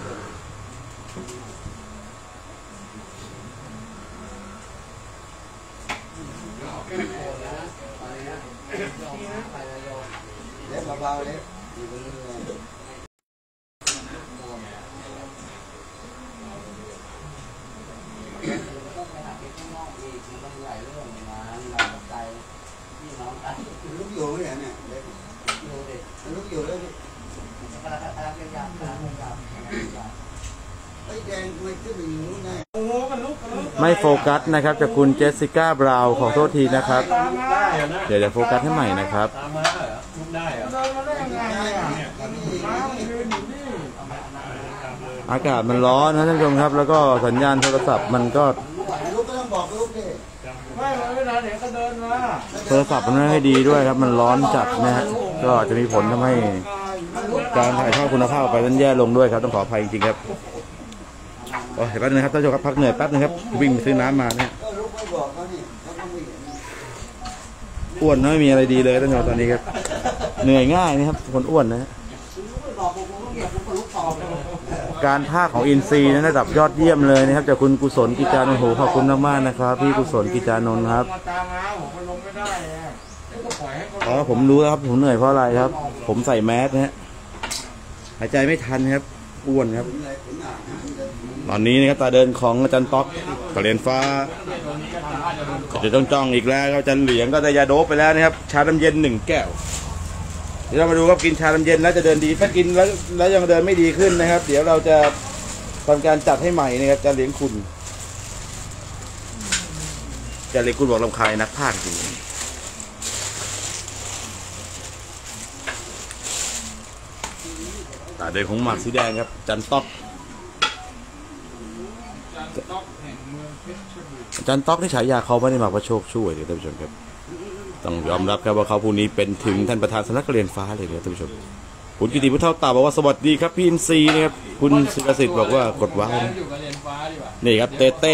เล็บเบาๆเล็บอยู่บนนี้เลยลูกอยู่ไหมเนี่ยเล็บลูกอยู่เลยไอ้แดงไม่ขึ้นไปอยู่ไงไม่โฟกัสนะครับจากคุณเจสสิก้าบราวน์ขอโทษทีนะครับได้เหรอนะเดี๋ยวโฟกัสให้ใหม่นะครับตามมาเหรอลุกได้เหรอเดินมาได้ยังไงอ่ะม้ามันยืนอยู่นี่อากาศมันร้อนนะท่านผู้ชมครับ แล้วก็สัญญาณโทรศัพท์มันก็ลูกก็ต้องบอกลูกดิไม่นานเดี๋ยวก็เดินมาโทรศัพท์มันไม่ให้ดีด้วยครับ มันร้อนจัดนะฮะก็จะมีผลทำให้การถ่ายทอดคุณภาพออกไปนั้นแย่ลงด้วยครับต้องขออภัยจริงๆครับโอ้ยแป๊บนึงครับท่านผู้ชมครับพักเหนื่อยแป๊บนึงครับวิ่งไปซื้อน้ำมาเนี่ยก็ลูกไม่บอกเขานี่เขาก็ไม่เห็นอ้วนไม่มีอะไรดีเลยท่านผู้ชมตอนนี้ครับเหนื่อยง่ายนะครับคนอ้วนนะฮะการพากของอินซีนั้นระดับยอดเยี่ยมเลยนะครับจากคุณกุศลกิจานนท์โหขอบคุณมากๆนะครับพี่กุศลกิจานนท์ครับมาตามมาผมก็ลงไม่ได้อ่ะก็ปล่อยให้เขาอ๋อผมรู้แล้วครับผมเหนื่อยเพราะอะไรครับ ผมใส่แมสนะฮะหายใจไม่ทันครับอ้วนครับตอนนี้นะครับตาเดินของอาจารย์ต๊อกกระเรียนฟ้าจะต้องจ้องอีกแล้วครับอาจารย์เหลียงก็ได้ยาโดบไปแล้วนะครับชาน้ำเย็น1 แก้วเดี๋ยวเรามาดูครับกินชาน้ำเย็นแล้วจะเดินดีถ้ากินแล้วยังเดินไม่ดีขึ้นนะครับ เดี๋ยวเราจะทำการจัดให้ใหม่นะครับอาจารย์เหลียงคุณอาจารย์เหลียงคุณบอกรำคาญนักพากย์จริงตาเดินของหมากสีแดงครับอาจารย์ต๊อกอาจารย์ต๊อกที่ฉายาเขาไม่ได้มาว่าโชคช่วยเลยท่านผู้ชมครับต้องยอมรับครับว่าเขาผู้นี้เป็นถึงท่านประธานสำนักเรียนฟ้าเลยครับท่านผู้ชมคุณกิติพุทธเท่าตาบอกว่าสวัสดีครับพี่อินซีนะครับคุณศิรสิทธิ์บอกว่ากดว้าวนี่ครับเต้เต้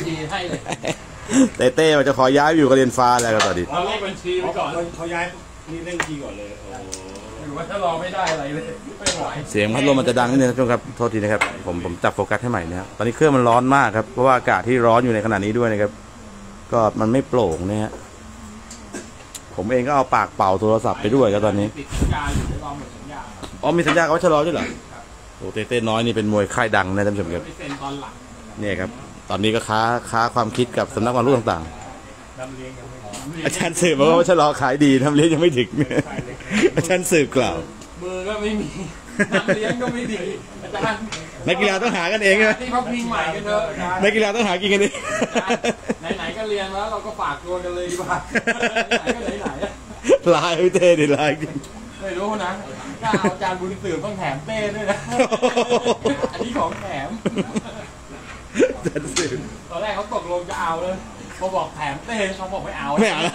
เต้เต้มันจะขอย้ายอยู่กับเรียนฟ้าแล้วครับตอนนี้เราเลขบัญชีไปก่อนเขาย้ายนี่เล่นทีก่อนเลยหรือว่าถ้ารอไม่ได้อะไรเลยไม่ไหวเสียงพัดลมมันจะดังนิดนึงนะครับโทษทีนะครับผมจับโฟกัสให้ใหม่นะครับตอนนี้เครื่องมันร้อนมากครับเพราะว่าอากาศที่ร้อนอยู่ในขณะนี้ด้วยนะครับก็มันไม่โปร่งนะฮะผมเองก็เอาปากเป่าโทรศัพท์ไปด้วยครับตอนนี้ติดสัญญาอยู่ในรอหมดสัญญาครับอ๋อมีสัญญากับวัชรด้วยเหรอโอ้เต้เต้น้อยนี่เป็นมวยค่ายดังนะท่านผู้ชมครับไปเซ็นตอนหลังเนี่ยครับตอนนี้ก็ค้าความคิดกับสำนักความรู้ต่างๆอาจารย์สืบบอกว่าวัชรขายดีทำเลี้ยงยังไม่ถึงอาจารย์สืบกล่าวมือก็ไม่มีน้ำเลี้ยงก็ไม่ดีอาจารย์นักกีฬาต้องหากันเองใช่ไหมที่เขาพิงใหม่กันเถอะอาจารย์นักกีฬาต้องหากินกันเองไหนๆก็เรียนแล้วเราก็ฝากตัวกันเลยดีกว่าไหนๆก็ไหนๆอะลายพี่เต้ดิลายจริงไม่รู้นะถ้าเอาอาจารย์บุญสืบต้องแถมเต้ด้วยนะอันนี้ของแถมอาจารย์สืบตอนแรกเขาตกลงจะเอาเลยพอบอกแถมเต้เขาบอกไม่เอาไม่เอา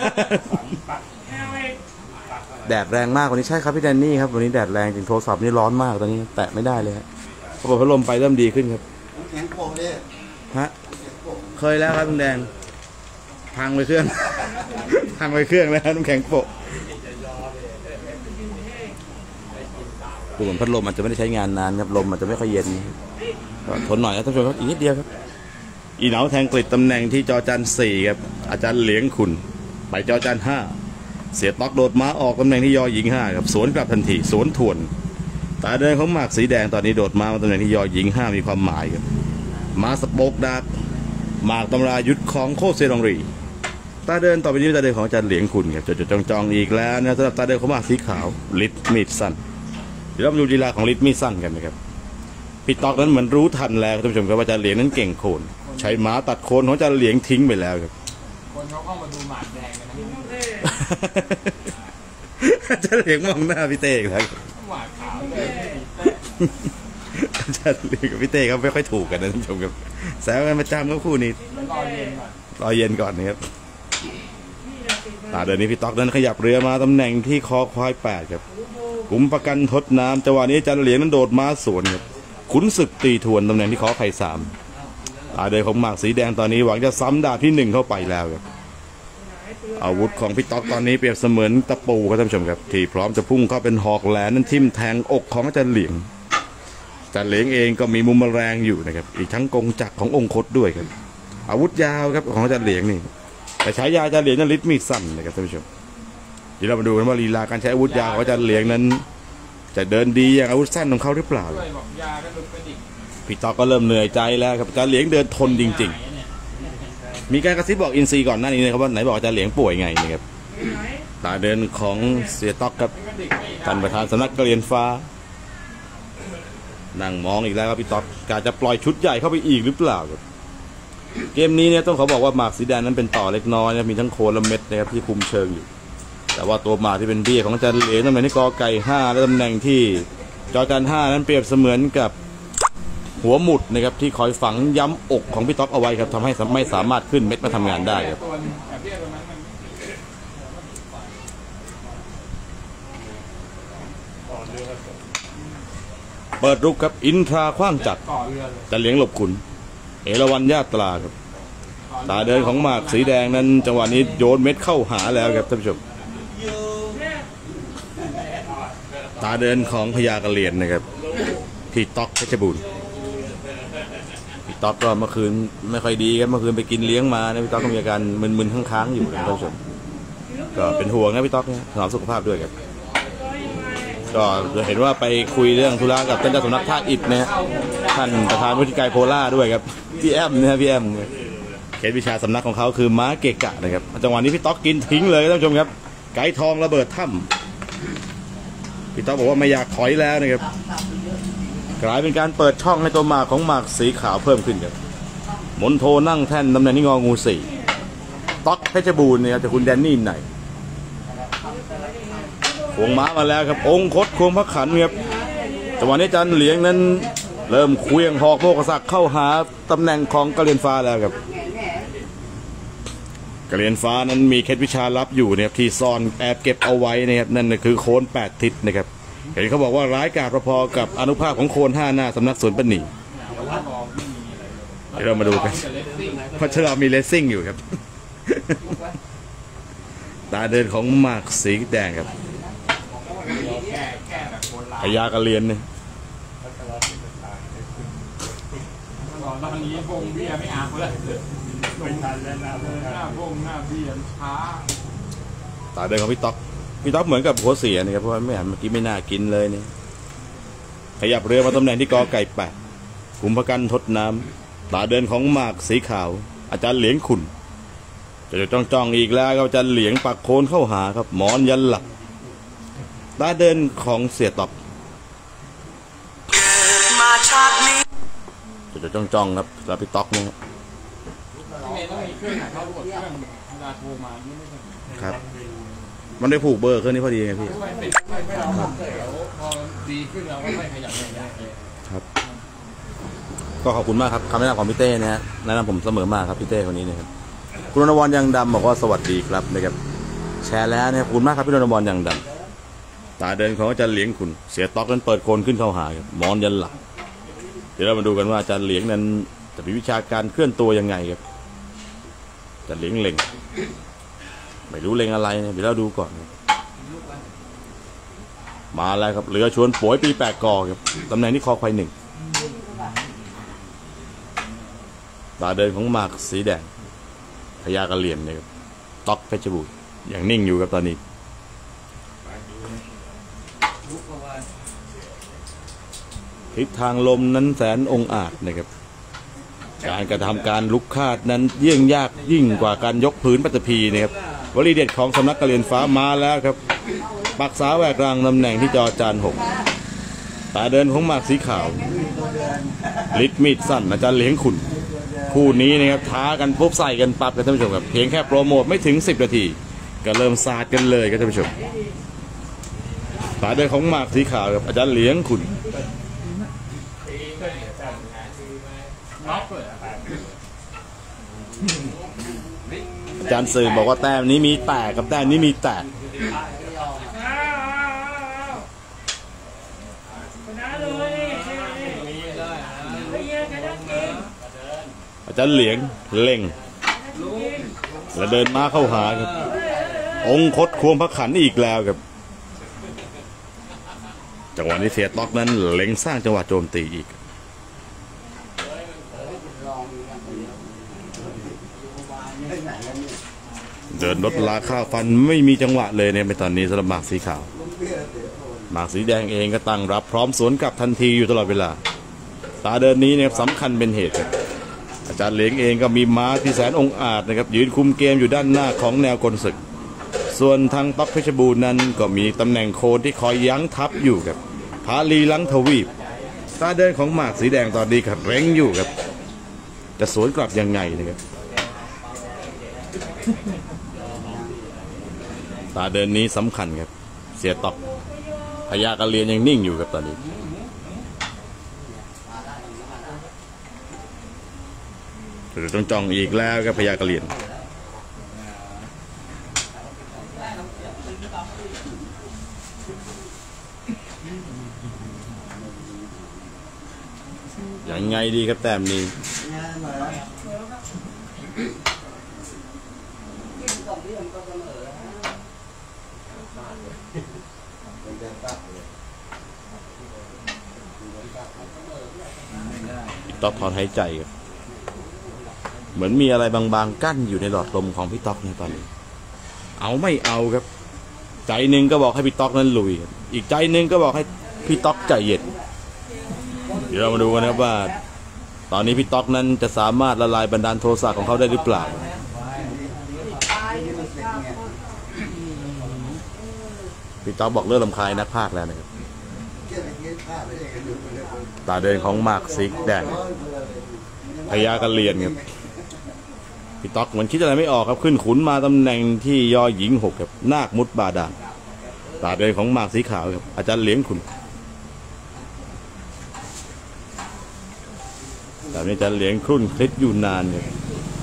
แดดแรงมากวันนี้ใช่ครับพี่แดนนี่ครับวันนี้แดดแรงจริงโทรศัพท์นี่ร้อนมากตอนนี้แตะไม่ได้เลยฮะพอเปิดพัดลมไปเริ่มดีขึ้นครับแข็งโป่งเลยฮะเคยแล้วครับคุณแดงพังไปเครื่อง พังไปเครื่องแล้วน้ำแข็งโปะดูเหมือนพัดลมอาจจะไม่ได้ใช้งานนานครับลมอาจจะไม่ค่อยเย็นก็ทนหน่อยนะท่านผู้ชมครับอีกนิดเดียวครับอีเหนาแทงกลิดตำแหน่งที่จอจัน4ครับอาจารย์เหลียงขุนไปจอจัน5 เสียต๊อกโดดม้าออกตำแหน่งที่ยอหญิง5ครับสวนกลับทันทีสวนทวนตาเดินของหมากสีแดงตอนนี้โดดม้ามาตำแหน่งที่ยอหญิง5มีความหมายครับม้าสโปกดาร์กหมากตำรายุทธของโคเซดองรีตาเดินต่อไปนี้ตาเดินของอาจารย์เหลียงคุณครับจดจองอีกแล้วนะสำหรับตาเดินของหมากสีขาวลิดมีดสั้นเดี๋ยวเรามาดูลีลาของลิดมีดสั้นกันนะครับพี่ต๊อกนั้นเหมือนรู้ทันแล้วท่านผู้ชมครับว่าอาจารย์เหลียงนั้นเก่งโคนใช้ม้าตัดโคนของอาจารย์เหลียงทิ้งไปแล้วครับคนเขาเข้ามาดูหมากแดงกันนะอาจารย์เหลียงมองหน้าพี่เต้อีกแล้วหมากขาวเลยอาจารย์เหลียงกับพี่เต้เขาไม่ค่อยถูกกันนะท่านผู้ชมครับแซวกันประจำก็คู่นี้รอเย็นก่อนนะครับเดินนี้พี่ต๊อกนั้นขยับเรือมาตำแหน่งที่คอควาย8ครับกุมประกันทดน้ำจังหวะนี้อาจารย์เหลียงนั้นโดดม้าสวนครับขุนศึกตีทวนตำแหน่งที่คอไข่3เดินของหมากสีแดงตอนนี้หวังจะซ้ำดาบที่1เข้าไปแล้วครับอาวุธของพี่ต๊อกตอนนี้เปรียบเสมือนตะปูครับท่านผู้ชมครับที่พร้อมจะพุ่งเข้าเป็นหอกแหลมนั้นทิ่มแทงอกของอาจารย์เหลียงอาจารย์เหลียงเองก็มีมุมแรงอยู่นะครับอีกทั้งกงจักรขององคตด้วยครับอาวุธยาวครับของอาจารย์เหลียงนี่แต่ใช้ยาอาจารย์เหลียงนั้นลิดมีดสั้นนะครับท่านผู้ชมเดี๋ยวเรามาดูกันว่าลีลาการใช้อาวุธยาวของอาจารย์เหลียงนั้นจะเดินดีอย่างอาวุธสั้นของเขาหรือเปล่าพี่ต๊อกก็เริ่มเหนื่อยใจแล้วครับอาจารย์เหลียงเดินทนจริงๆมีการกระซิบบอกอินซีก่อนหน้านี้นะครับว่าไหนบอกอาจารย์เหลียงป่วยไงนะครับเดินของเสียต๊อกครับท่านประธานสำนักกระเรียนฟ้านั่งมองอีกแล้วครับพี่ต๊อกการจะปล่อยชุดใหญ่เข้าไปอีกหรือเปล่าครับเกมนี้เนี่ยต้องขอบอกว่าหมากสีแดงนั้นเป็นต่อเล็กน้อยนะมีทั้งโคนและเม็ดนะครับที่คุมเชิงอยู่แต่ว่าตัวหมากที่เป็นเบี้ยของอาจารย์เหลียงตำแหน่งที่กอไก่5และตำแหน่งที่จอจาน5นั้นเปรียบเสมือนกับหัวหมุดนะครับที่คอยฝังย้ำอกของพี่ต๊อกเอาไว้ครับทำให้ไม่สามารถขึ้นเม็ดมาทำงานได้ครับเปิดรุกครับอินทราขว้างจักรจะเลี้ยงหลบขุนเอราวัณญาตราครับเดินของหมากสีแดงนั้นจังหวะนี้โยนเม็ดเข้าหาแล้วครับท่านผู้ชมเดินของพญากระเหรียญนะครับพี่ต๊อกเพชรบูรณ์พี่ต๊อกก็เมื่อคืนไม่ค่อยดีครับเมื่อคืนไปกินเลี้ยงมานะพี่ต๊อกก็มีอาการมึนๆค้างๆอยู่นะท่านผู้ชมก็เป็นห่วงนะพี่ต๊อกนะถนอมสุขภาพด้วยครับก็เห็นว่าไปคุยเรื่องธุระกับท่านเจ้าสำนักท่าอิฐนะท่านประธานวุฒิไกรโพล่าด้วยครับพี่แอมนะพี่แอมเคล็ดวิชาสำนักของเขาคือม้าเกะกะนะครับจังหวะนี้พี่ต๊อกกินทิ้งเลยท่านผู้ชมครับไก่ทองระเบิดถ้ำพี่ต๊อกบอกว่าไม่อยากถอยแล้วนะครับกลายเป็นการเปิดช่องให้ตัวหมากของหมากสีขาวเพิ่มขึ้นครับมนโทนั่งแท่นตำแหน่งที่งองู4ต๊อกเพชรบูรณ์นะครับจากคุณแดนนี่ไหนควงม้ามาแล้วครับองคตควงพระขันครับจังหวะนี้อาจารย์เหลียงนั้นเริ่มเคลื่องหอกโมกษักเข้าหาตำแหน่งของกระเรียนฟ้าแล้วครับกระเรียนฟ้านั้นมีเคล็ดวิชาลับอยู่นะครับที่ซ่อนแอบเก็บเอาไว้นะครับนั่นคือโคน8ทิศนะครับเห็นเขาบอกว่าร้ายกาจพอๆกับอนุภาพของโคน5หน้าสำนักสวนปนีเดี๋ยวเรามาดูกันเพราะเรามีเลสซิ่งอยู่ครับเดินของหมากสีแดงครับพญากระเรียนเนี่ยตอนนี้พงเบี้ยไม่อาบเลยไม่ทันแล้วนะหน้าพงหน้าเบี้ยช้าเดินของพี่ต๊อกเหมือนกับหัวเสียนะครับเพราะว่าไม่เมื่อกี้ไม่น่ากินเลยเนี่ยขยับเรือมาตำแหน่งที่กอไก่8กุมประกันทดน้ำเดินของหมากสีขาวอาจารย์เหลียงขุนจะจ้องอีกแล้วอาจารย์เหลียงปักโคนเข้าหาครับหมอนยันหลักเดินของเสียต๊อกจะจ้องครับแล้วพี่ต๊อกเนี่ยต้องมีเครื่องถ่ายทอดสดเครื่องเวลาโทรมาไม่ครับมันได้ผูกเบอร์เครื่องนี้พอดีไงพี่พอดีขึ้นแล้วก็ไม่ขยับเลยครับก็ขอบคุณมากครับคำแนะนำของพี่เต้นะฮะแนะนำผมเสมอมาครับพี่เต้คนนี้นะครับคุณนวรยังดำบอกว่าสวัสดีครับนะครับแชร์แล้วนะครับขอบคุณมากครับพี่นวรยังดำเดินของอาจารย์เหลียงขุนเสียต๊อกนั้นเปิดโคนขึ้นเข้าหาครับหมอนยันหลักเดี๋ยวเรามาดูกันว่าอาจารย์เหลียงนั้นจะมีวิชาการเคลื่อนตัวยังไงครับอาจารย์เหลียงเล็งไม่รู้เล็งอะไรนะเดี๋ยวเราดูก่อนมาแล้วครับเรือชวนป่วยปี8กอครับตำแหน่งที่คอควาย1เดินของหมากสีแดงพญากระเหรียญนะครับต๊อกเพชรบูรณ์อย่างนิ่งอยู่ครับตอนนี้ทิศทางลมนั้นแสนองอาจนะครับการกระทำการลุกคาดนั้นเยี่ยงยากยิ่งกว่าการยกพื้นปัตตภีนะครับวลีเด็ดของสำนักกะเหรี่ยงฟ้ามาแล้วครับปักษาแหวกรางตำแหน่งที่จอจาน6ตาเดินของหมากสีขาวลิดมีดสั้นอาจารย์เหลียงขุนคู่นี้นะครับท้ากันปุ๊บใส่กันปั๊บกันท่านผู้ชมครับเพียงแค่โปรโมทไม่ถึง10 นาทีก็เริ่มสาดกันเลยครับท่านผู้ชมตาเดินของหมากสีขาวครับอาจารย์เหลียงขุนอาจารย์สื่อบอกว่าแต้มนี้มีแตกกับแต้มนี้มีแตกอาจารย์เหลียงเล่งและเดินมาเข้าหาครับองคตควงพระขันอีกแล้วครับจังหวะนี้เสียต๊อกนั้นเล็งสร้างจังหวะโจมตีอีกเดินรถลาข้าวฟันไม่มีจังหวะเลยในตอนนี้สำหรับหมากสีขาวหมากสีแดงเองก็ตั้งรับพร้อมสวนกลับทันทีอยู่ตลอดเวลาตาเดินนี้เนี่ยสำคัญเป็นเหตุครับอาจารย์เหลียงเองก็มีม้าที่แสนองอาจนะครับยืนคุมเกมอยู่ด้านหน้าของแนวกลศึกส่วนทางต๊อกเพชรบูรณ์นั้นก็มีตำแหน่งโคนที่คอยยั้งทับอยู่ครับพาลีลังทวีปตาเดินของหมากสีแดงตอนนี้ครับเร่งอยู่ครับจะสวนกลับยังไงนะครับตาเดินนี้สำคัญครับเสียต๊อกพญากะเหรี่ยงยังนิ่งอยู่ครับตอนนี้ต้องจ้องอีกแล้วครับพญากะเหรี่ยงยังไงดีครับแต้มนี้ต๊อกถอนหายใจครับเหมือนมีอะไรบางๆกั้นอยู่ในหลอดลมของพี่ต๊อกในตอนนี้เอาไม่เอาครับใจหนึ่งก็บอกให้พี่ต๊อกนั้นลุยอีกใจหนึ่งก็บอกให้พี่ต๊อกใจเย็นเดี๋ยวเรามาดูกันนะครับว่าตอนนี้พี่ต๊อกนั้นจะสามารถละลายบันดาลโทสะของเขาได้หรือเปล่าพี่ต๊อกบอกเริ่มรำคาญนักพากย์แล้วนะครับตาเดินของหมากสีแดงพญากะเหรี่ยงครับพี่ต๊อกเหมือนคิดอะไรไม่ออกครับขึ้นขุนมาตำแหน่งที่ยอหญิง6ครับนาคมุดบาดาลตาเดินของหมากสีขาวครับอาจารย์เหลียงขุนแต่นี้อาจารย์เหลียงครุ่นคลิปอยู่นานครับ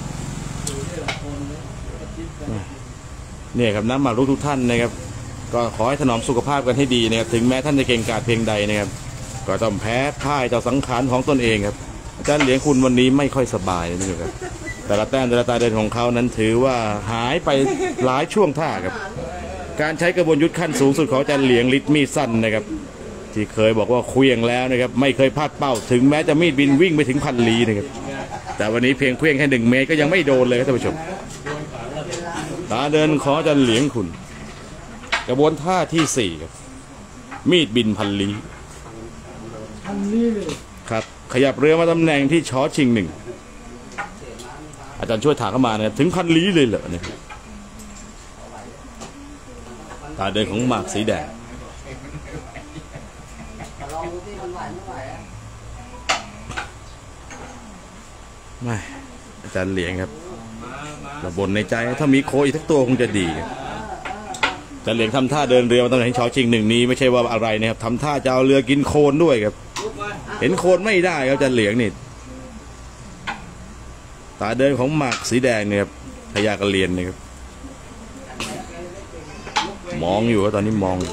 เนี่ยครับน้ำหมากทุกท่านนะครับก็ขอให้ถนอมสุขภาพกันให้ดีนะครับถึงแม้ท่านจะเก่งกาจเพียงใดนะครับก็ต้องแพ้พ่ายต่อสังขารของตนเองครับอาจารย์เหลียงคุณวันนี้ไม่ค่อยสบายนะครับแต่ละแต้มแต่ละตาเดินของเขานั้นถือว่าหายไปหลายช่วงท่าครับการใช้กระบวนยุทธขั้นสูงสุดของอาจารย์เหลียงลิดมีดสั้นนะครับที่เคยบอกว่าเควียงแล้วนะครับไม่เคยพลาดเป้าถึงแม้จะมีดบินวิ่งไปถึงพันลี้นะครับแต่วันนี้เพียงเควียงแค่1 เมตรก็ยังไม่โดนเลยครับท่านผู้ชมตาเดินของอาจารย์เหลียงคุณกระบวนท่าที่4ครับมีดบินพันลี้ครับขยับเรือมาตำแหน่งที่ช้อชิง1อาจารย์ช่วยถามเข้ามานะครับถึงพันลี้เลยเหรอเนี่ยตาเดินของหมากสีแดงไม่อาจารย์เหลียงครับระบนในใจถ้ามีโคอีกทักตัวคงจะดีอาจารย์เหลียงทำท่าเดินเรือมาตำแหน่งช้อชิง1นี้ไม่ใช่ว่าอะไรนะครับทำท่าจะเอาเรือกินโคลนด้วยครับเห็นโคลนไม่ได้ครับอาจารย์เหลียงนี่ตาเดินของหมากสีแดงเนี่ยครับพญากะเหรี่ยงนะครับมองอยู่ว่าตอนนี้มอง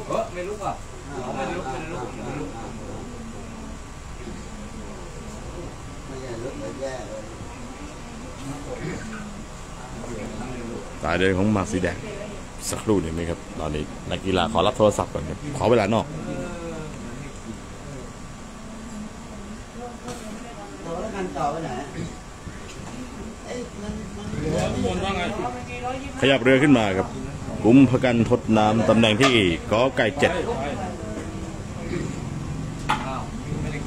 ตาเดินของหมากสีแดงสักครู่หนึ่งไหมครับตอนนี้นักกีฬาขอรับโทรศัพท์ก่อนครับขอเวลานอกขยับเรือขึ้นมาครับกุมพกันทดน้ำตำแหน่งที่กอไก่7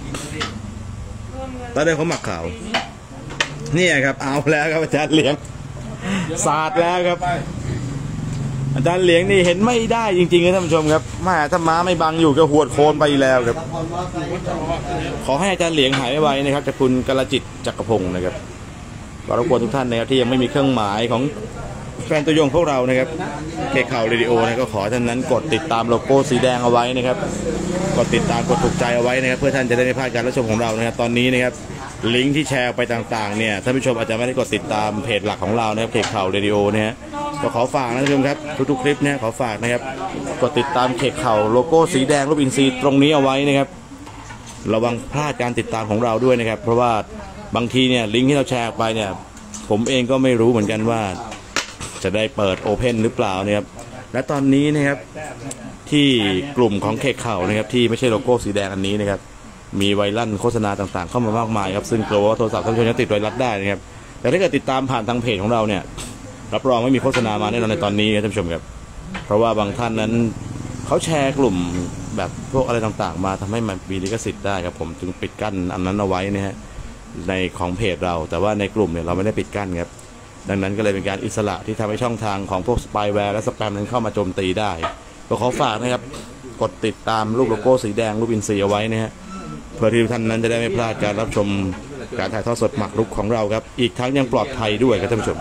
ตาเดินเขาหมักขาวเนี่ยครับเอาแล้วครับอาจารย์เหลียงศาสตร์แล้วครับอาจารย์เหลียงนี่เห็นไม่ได้จริงๆนะท่านผู้ชมครับแม่ถ้าม้าไม่บังอยู่ก็หวดโคนไปแล้วครับขอให้อาจารย์เหลียงหายไวๆนะครับจากคุณกลจิตจักรพงศ์นะครับก็รบกวนทุกท่านนะครับที่ยังไม่มีเครื่องหมายของแฟนตัวยงพวกเรานะครับเคข่าวเรดิโอนะก็ขอท่านนั้นกดติดตามโลโก้สีแดงเอาไว้นะครับกดติดตามกดถูกใจเอาไว้นะครับเพื่อท่านจะได้ไม่พลาดการรับชมของเรานะครับตอนนี้นะครับลิงก์ที่แชร์ไปต่างๆเนี่ยท่านผู้ชมอาจจะไม่ได้กดติดตามเพจหลักของเรานะครับเคข่าวเรดิโอนะฮะก็ขอฝากนะท่านผู้ชมครับทุกๆคลิปเนี่ยขอฝากนะครับกดติดตามเคข่าวโลโก้สีแดงรูปอินทรีตรงนี้เอาไว้นะครับระวังพลาดการติดตามของเราด้วยนะครับเพราะว่าบางทีเนี่ยลิงก์ที่เราแชร์ไปเนี่ยผมเองก็ไม่รู้เหมือนกันว่าจะได้เปิดโอเพนหรือเปล่านะครับและตอนนี้นะครับที่กลุ่มของเคข่าวนะครับที่ไม่ใช่โลโก้สีแดงอันนี้นะครับมีไวรัลโฆษณาต่างๆเข้ามามากมายครับซึ่งกลัวว่าโทรศัพท์ท่านผู้ชมจะติดไวรัสได้นะครับแต่ถ้าเกิดติดตามผ่านทางเพจของเราเนี่ยรับรองไม่มีโฆษณามาแน่นอนในตอนนี้ท่านผู้ชมครับเพราะว่าบางท่านนั้นเขาแชร์กลุ่มแบบพวกอะไรต่างๆมาทำให้มันมีลิขสิทธิ์ได้ครับผมจึงปิดกั้นอันนั้นเอาไว้นะฮะในของเพจเราแต่ว่าในกลุ่มเนี่ยเราไม่ได้ปิดกั้นครับดังนั้นก็เลยเป็นการอิสระที่ทำให้ช่องทางของพวกสปายแวร์และสแปมนั้นเข้ามาโจมตีได้ก็ขอฝากนะครับกดติดตามรูปโลโก้สีแดงรูปอินทรีเอาไว้นะฮะเพื่อที่ท่านนั้นจะได้ไม่พลาดการรับชมการถ่ายทอดสดหมากรุกของเราครับอีกทั้งยังปลอดภัยด้วยครับท่านผู้ชม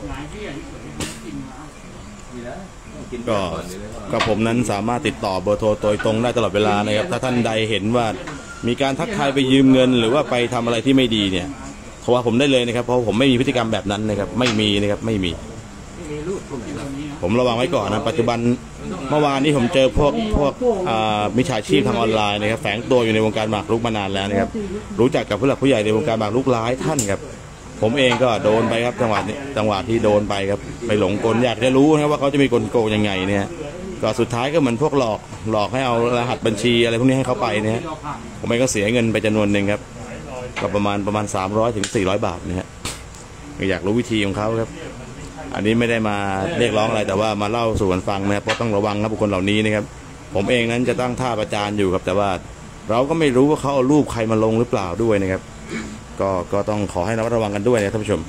ก็ผมนั้นสามารถติดต่อเบอร์โทรโดยตรงได้ตลอดเวลานะครับถ้าท่านใดเห็นว่ามีการทักทายไปยืมเงินหรือว่าไปทำอะไรที่ไม่ดีเนี่ยโทรหาผมได้เลยนะครับเพราะผมไม่มีพฤติกรรมแบบนั้นนะครับไม่มีนะครับไม่มีผมระวังไว้ก่อนนะปัจจุบันเมื่อวานนี้ผมเจอพวกมิจฉาชีพทางออนไลน์นะครับแฝงตัวอยู่ในวงการหมากรุกมานานแล้วนะครับรู้จักกับผู้หลักผู้ใหญ่ในวงการหมากรุกหลายท่านครับผมเองก็โดนไปครับจังหวะที่โดนไปครับไปหลงกลอยากจะรู้นะว่าเขาจะมีกลโกงยังไงเนี่ยก็สุดท้ายก็เหมือนพวกหลอกให้เอารหัสบัญชีอะไรพวกนี้ให้เขาไปเนี่ยผมเองก็เสียเงินไปจำนวนหนึ่งครับก็ประมาณ300 ถึง 400 บาทนะฮะอยากรู้วิธีของเขาครับอันนี้ไม่ได้มาเรียกร้องอะไรแต่ว่ามาเล่าสู่กันฟังนะครับเพราะต้องระวังนะบุคคลเหล่านี้นะครับผมเองนั้นจะตั้งท่าประจานอยู่ครับแต่ว่าเราก็ไม่รู้ว่าเขาเอารูปใครมาลงหรือเปล่าด้วยนะครับก็ต้องขอให้ระวังกันด้วยนะท่านผู้ชม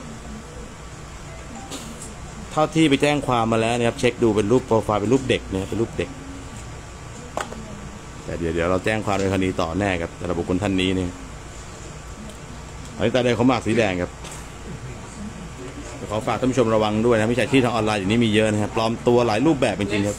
เท่าที่ไปแจ้งความมาแล้วนะครับเช็คดูเป็นรูปโปรไฟล์เป็นรูปเด็กเนี่ยเป็นรูปเด็กแต่เดี๋ยวเราแจ้งความในคดีต่อแน่ครับแต่บุคคลท่านนี้เนี่ยอันนี้ตาเดินเขาหมากสีแดงครับขอฝากท่านผู้ชมระวังด้วยนะมิจฉาชีพทางออนไลน์อย่างนี้มีเยอะนะครับปลอมตัวหลายรูปแบบจริงๆครับ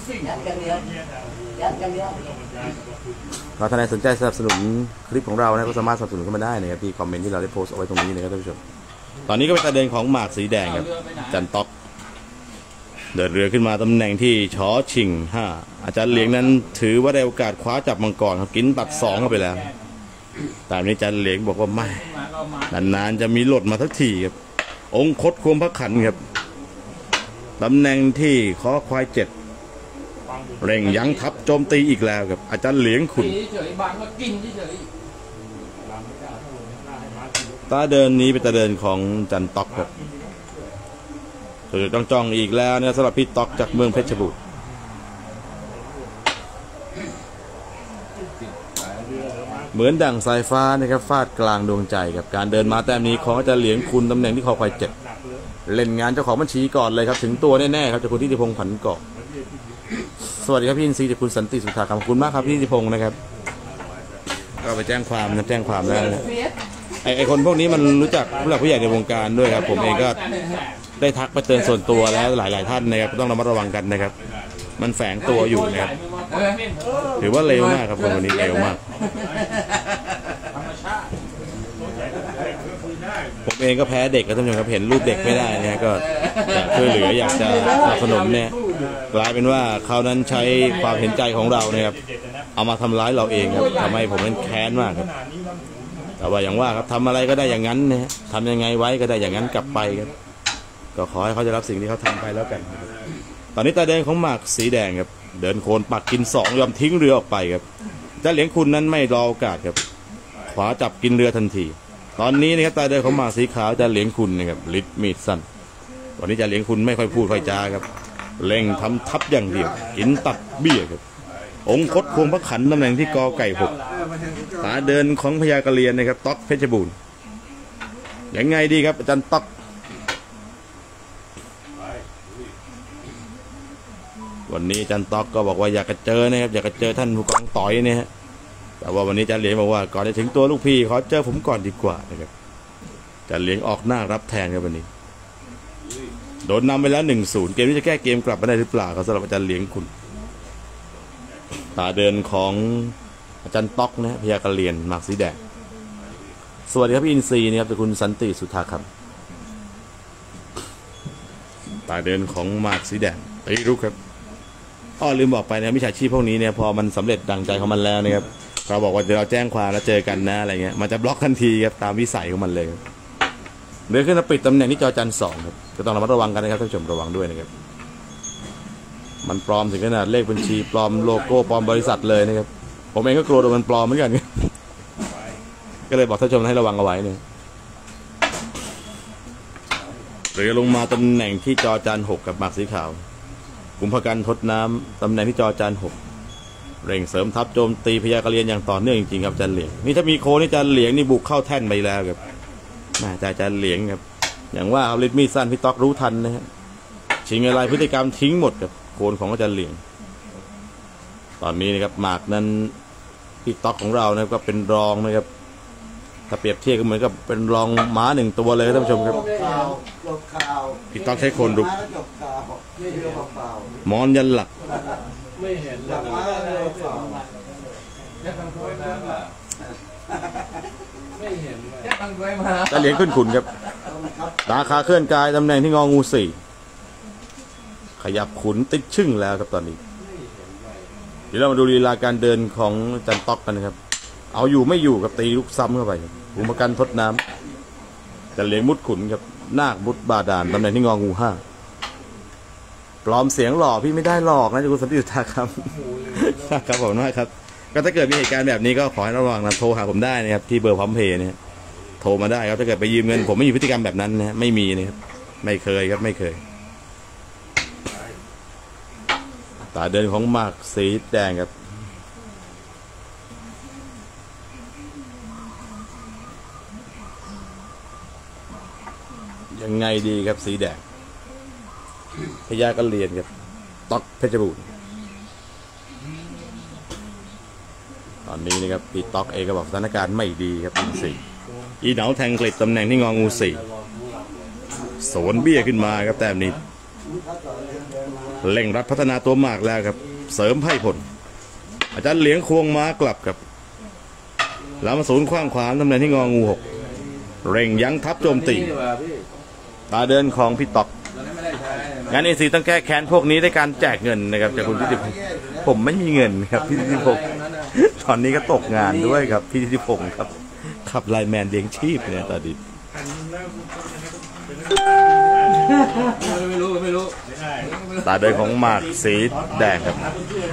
ถ้าท่านใดสนใจสนับสนุนคลิปของเรานะก็สามารถสนับสนุนเข้ามาได้นะครับที่คอมเมนต์ที่เราได้โพสต์เอาไว้ตรงนี้นะครับท่านผู้ชมตอนนี้ก็เป็นตาเดินของหมากสีแดงครับจันต๊อกเดินเรือขึ้นมาตำแหน่งที่ชอชิง5อาจารย์เหลียงนั้นถือว่าได้โอกาสคว้าจับมังกรครับกินตัด2เข้าไปแล้วแต่นี้อาจารย์เหลียงบอกว่าไม่นานๆจะมีหลดมาสักทีครับองคตควมพระขันครับตำแหน่งที่คอควาย7เร่งยั้งทับโจมตีอีกแล้วครับอาจารย์เหลียงขุนตาเดินนี้เป็นตาเดินของจันต๊อกครับจ้องอีกแล้วเนี่ยสำหรับพี่ต๊อกจากเมืองเพชรบูรณ์เหมือนดั่งสายฟ้านะครับฟาดกลางดวงใจกับการเดินมาแต้มนี้ของอาจารย์เหลียงคุณตำแหน่งที่คอควาย7เล่นงานเจ้าของบัญชีก่อนเลยครับถึงตัวแน่ๆครับจากคุณทิติพงศ์ผันเกาะสวัสดีครับพี่อินทรีย์จากคุณสันติสุธาขอบคุณมากครับพี่ทิติพงศ์นะครับก็ไปแจ้งความนะแจ้งความแล้วนะไอคนพวกนี้มันรู้จักผู้หลักผู้ใหญ่ในวงการด้วยครับผมเองก็ได้ทักไปเตือนส่วนตัวแล้วหลายๆท่านนะครับต้องระมัดระวังกันนะครับมันแฝงตัวอยู่นะครับถือว่าเร็วมากครับคนนี้เร็วมากผมเองก็แพ้เด็กครับท่านผู้ชมครับเห็นรูปเด็กไม่ได้นะก็อยากช่วยเหลืออยากจะสนับสนุนเนี่ยกลายเป็นว่าเขานั้นใช้ความเห็นใจของเราเนี่ยครับเอามาทำร้ายเราเองครับทำให้ผมนั้นแค้นมากครับแต่ว่าอย่างว่าครับทำอะไรก็ได้อย่างนั้นนะทำยังไงไว้ก็ได้อย่างนั้นกลับไปครับก็ขอให้เขาจะรับสิ่งที่เขาทำไปแล้วกันตอนนี้ตาเดินของหมากสีแดงครับเดินโคนปักกิน2ยอมทิ้งเรือออกไปครับเจ้าเหลียงคุณนั้นไม่รอโอกาสครับขวาจับกินเรือทันทีตอนนี้นะครับตาเดินของหมากสีขาวเจ้าเหลียงคุณนะครับลิดมีดสั้นวันนี้เจ้าเหลียงคุณไม่ค่อยพูดค่อยจาครับเล่งทำทับอย่างเดียวกินตัดเบี้ยครับองคตควงพระขันตำแหน่งที่กอไก่6ตาเดินของพญากะเลียนนะครับต๊อกเพชรบูรณ์ยังไงดีครับอาจารย์ต๊อกวันนี้อาจารย์ต๊อกก็บอกว่าอยากจะเจอนะครับอยากจะเจอท่านผู้กองต่อยเนี่ยฮะแต่ว่าวันนี้อาจารย์เหลียงบอกว่าก่อนจะถึงตัวลูกพี่ขอเจอผมก่อนดีกว่านะครับอาจารย์เหลียงออกหน้ารับแทนครับวันนี้โดนนำไปแล้ว 1-0 เกมนี้จะแก้เกมกลับมาได้หรือเปล่าครับสำหรับอาจารย์เหลียงคุณตาเดินของอาจารย์ต๊อกนะพยากรเรียนหมากสีแดงสวัสดีครับพี่อินซีนะครับจากคุณสันติสุธาครับตาเดินของหมากสีแดงตีรุกครับลืมบอกไปนะมิจฉาชีพพวกนี้เนี่ยพอมันสำเร็จดังใจของมันแล้วนะครับเราบอกว่าเดี๋ยวเราแจ้งความแล้วเจอกันนะอะไรเงี้ยมันจะบล็อกทันทีครับตามวิสัยของมันเลยเดินขึ้นมาปิดตำแหน่งที่จอจัน2ครับก็ต้องระมัดระวังกันนะครับท่านผู้ชมระวังด้วยนะครับมันปลอมถึงขนาดเลขบัญชีปลอมโลโก้ปลอมบริษัทเลยนะครับผมเองก็กลัวโดนมันปลอมเหมือนกันก็เลยบอกท่านผู้ชมให้ระวังเอาไว้เนี่ยเรือลงมาตำแหน่งที่จอจัน6กับหมากสีขาวกุมภกันทดน้ำตำแหน่งที่จอจัน6เร่งเสริมทัพโจมตีพยากรเรียนอย่างต่อเนื่องจริงๆครับจันเหลียงนี่ถ้ามีโคนี่จันเหลียงนี่บุกเข้าแท่นไปแล้วครับน่าจะจันเหลียงครับอย่างว่าเอาลิดมีสั้นพี่ต๊อกรู้ทันนะฮะชิงอะไรพฤติกรรมทิ้งหมดกับโคนของจันเหลียงตอนนี้นะครับหมากนั้นพี่ต๊อกของเรานะครับก็เป็นรองนะครับถ้าเปรียบเทียบก็เหมือนกับเป็นรองม้า1ตัวเลยท่านผู้ชมครับพี่ต๊อกใช้โคนรุกมอนยันหลักไม่เห็นเลยไม่เห็นเลยจะเหลียงขึ้นขุนครับตาขาเคลื่อนกายตำแหน่งที่งองู4ขยับขุนติดชึ่งแล้วครับตอนนี้เดี๋ยวเรามาดูลีลาการเดินของจันต๊อกกันนะครับเอาอยู่ไม่อยู่กับตีลูกซ้ำเข้าไปกุมภกันทดน้ำจะเหลียงมุดขุนครับนาคมุดบาดาลตำแหน่งที่งองู5ปลอมเสียงหล่อพี่ไม่ได้หลอกนะคุณสันติสุธาครับครับผมมากครับก็ถ้าเกิดมีเหตุการณ์แบบนี้ก็ขอให้ระวังนะโทรหาผมได้นะครับที่เบอร์พร้อมเพย์เนี่ยโทรมาได้ครับถ้าเกิดไปยืมเงินผมไม่มีพฤติกรรมแบบนั้นนะไม่มีนะครับไม่เคยครับไม่เคยตาเดินของหมากสีแดงครับยังไงดีครับสีแดงพยากรเรียนครับต๊อกเพชรบูรณ์ตอนนี้นะครับปีต๊อกเองก็บอกสถานการณ์ไม่ดีครับอินซีอีเหนาแทงกลิดตำแหน่งที่งองู4โสนเบี้ยขึ้นมาครับแต้มนี้เร่งรัดพัฒนาตัวมากแล้วครับเสริมไพ่ผลอาจารย์เหลียงควงม้ากลับครับแล้วมาศูนย์ขว้างขวางตำแหน่งที่งองู6เร่งยั้งทับโจมตีตาเดินของพี่ต๊อกงานเอซีต้องแก้แค้นพวกนี้ด้วยการแจกเงินนะครับจากคุณทิติพงศ์ผมไม่มีเงินครับพี่ทิติพงศ์ตอนนี้ก็ตกงานด้วยครับพี่ทิติพงศ์ครับขับไลน์แมนเลี้ยงชีพเนี่ยตอนนี้ไม่รู้ตาเดินของหมากสีแดงครับ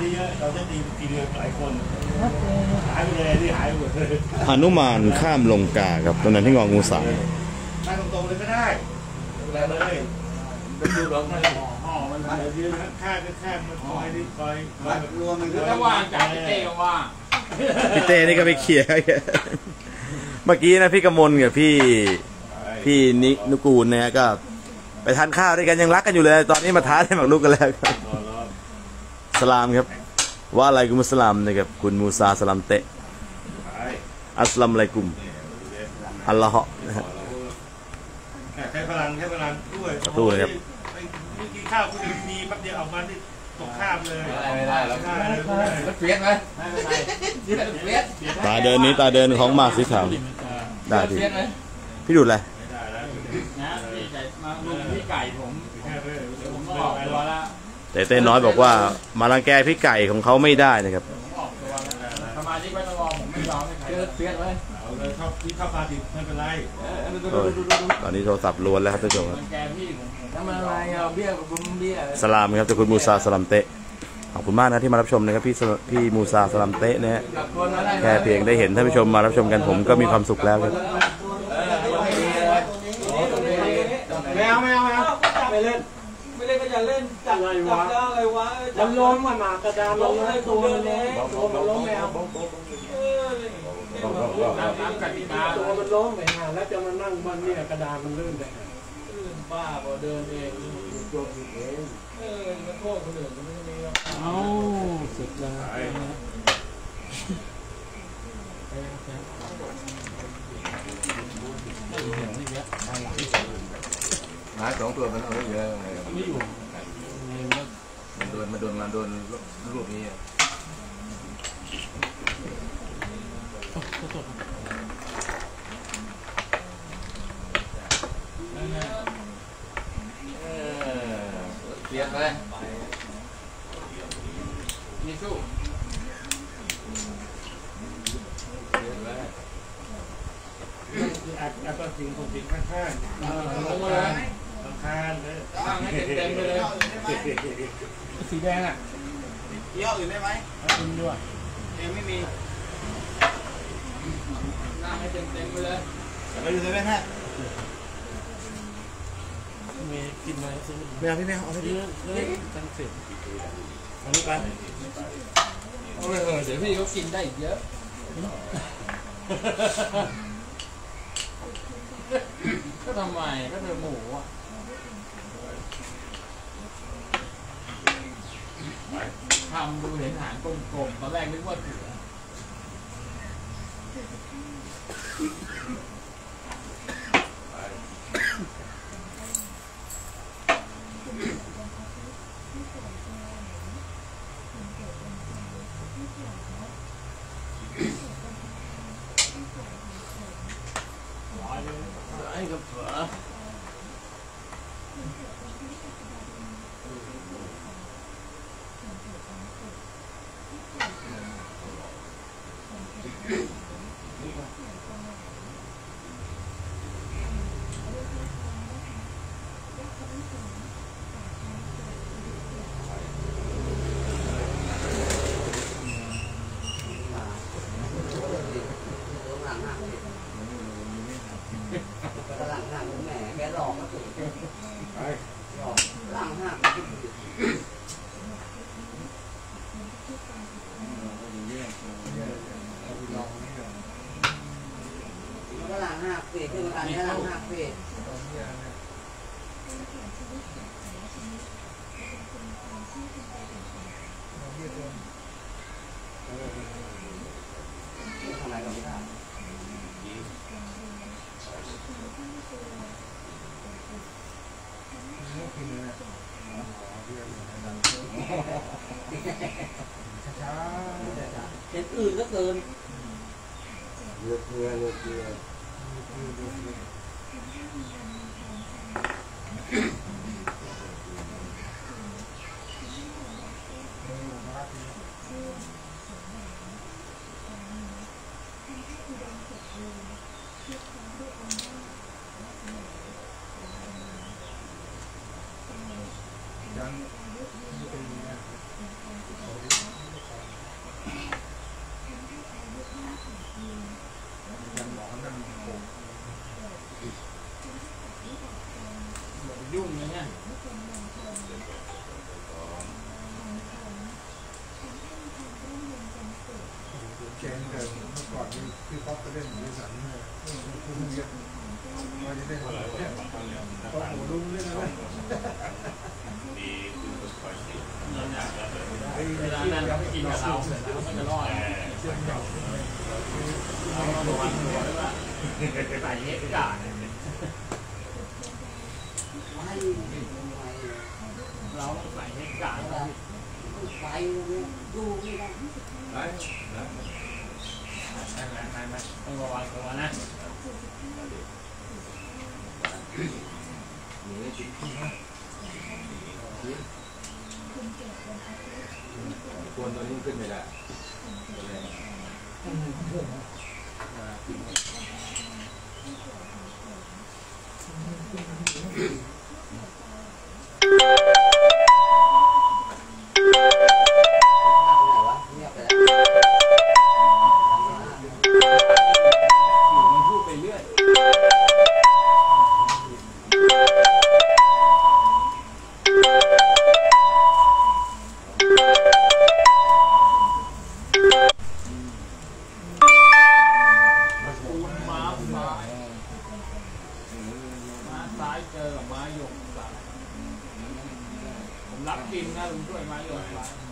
หนุมานข้ามลงกาครับตรงนั้นที่งองู3 ตรงๆเลยก็ได้เลยดูหลงมันห่อมันยืนข้างมันคอยรวมมันก็ว่างจากพี่เต้ก็ว่างพี่เต้นี่ก็ไปเขี่ยเมื่อกี้นะพี่กมลกับพี่นินุกูลเนี่ยก็ไปทานข้าวด้วยกันยังรักกันอยู่เลยตอนนี้มาท้าให้หมากรุกกันแล้วครับสลามครับว่าอะไรกุมุสลามนะครับคุณมูซาสลามเตะอัสลามอะไรกุมอัลลอฮ์ใช้พลังด้วยสู้เลยครับกินข้าวคุณมีแป๊บเดียวออกมาที่ตกข้ามเลยไม่ได้แล้วเปลี่ยนไหมตาเดินนี้ตาเดินของหมากสีขาวได้พี่พี่ดูดอะไรนะพี่ไก่มาลุงพี่ไก่ผมออกตัวแล้วแต่เต้น้อยบอกว่ามารังแกพี่ไก่ของเขาไม่ได้นะครับสมาชิกไม่ต้องรอผมไม่ยอมให้ใครเปลี่ยนไหมเอาเลยเข้าปาติไม่เป็นไรตอนนี้โทรศัพท์ล้วนแล้วครับท่านผู้ชมครับทำอะไรเอาเบี้ยบุ้มเบี้ยสลามครับจากคุณมูซาสลามเตะขอบคุณมากนะที่มารับชมนะครับพี่มูซาสลามเตะเนี่ยแค่เพียงได้เห็นท่านผู้ชมมารับชมกันผมก็มีความสุขแล้วครับไม่เอาไม่เล่นเล่นก็อย่าเล่นจับอะไรวะมันล้มมากระดานล้มให้ตัวมันล้มตัวมันล้มแมวตามกติกาตัวมันล้มไปฮะแล้วจะมานั่งมันเนี่ยกระดานมันลื่นเลยบ้าพอเดินเองโยนเองมาโทษคนอื่นก็ไม่ได้หรอกเอาสุดเลยหมา2 ตัวมันเอาไม่เยอะไม่อยู่มันโดนรูปนี้เรียนไปมีสู้อัดตัวจริงของจริงข้างๆลงมาเลยข้างๆเลยตั้งให้เต็มไปเลยสีแดงอ่ะเยี่ยวอื่นได้ไหมกินด้วยยังไม่มีตั้งให้เต็มไปเลยไปดูได้ไหมฮะมีกินมาซื้อไม่เอาพี่แมวเอาไปดิเลยตั้งเสร็จเอาลูกไปเดี๋ยวพี่เขากินได้อีกเยอะก็ทำไมก็เธอหมูอ่ะทำดูเห็นหางกลมๆตอนแรกนึกว่าเสือไอ้กับเสือเห็นอื่นก็เกินเลือกเรือยุ่งเลยเนี่ยเกมเดิมเมื่อก่อนที่ป๊อปก็เล่นบริษัทนี่คุณเยอะมาจะเล่นอะไรป๊อปหัวรุ่งเล่นอะไรเวลานั้นเขากินกับเราเสร็จแล้วก็จะรอดเราระวังตัวด้วยว่าใส่เฮ็ดกาดเราต้องใส่เฮ็ดกาดไปดูไม่ได้ไม่ต้องระวังตัวนะควรตัวนี้ขึ้นไม่ได้เรับกินนะลุงช่วยมาเลย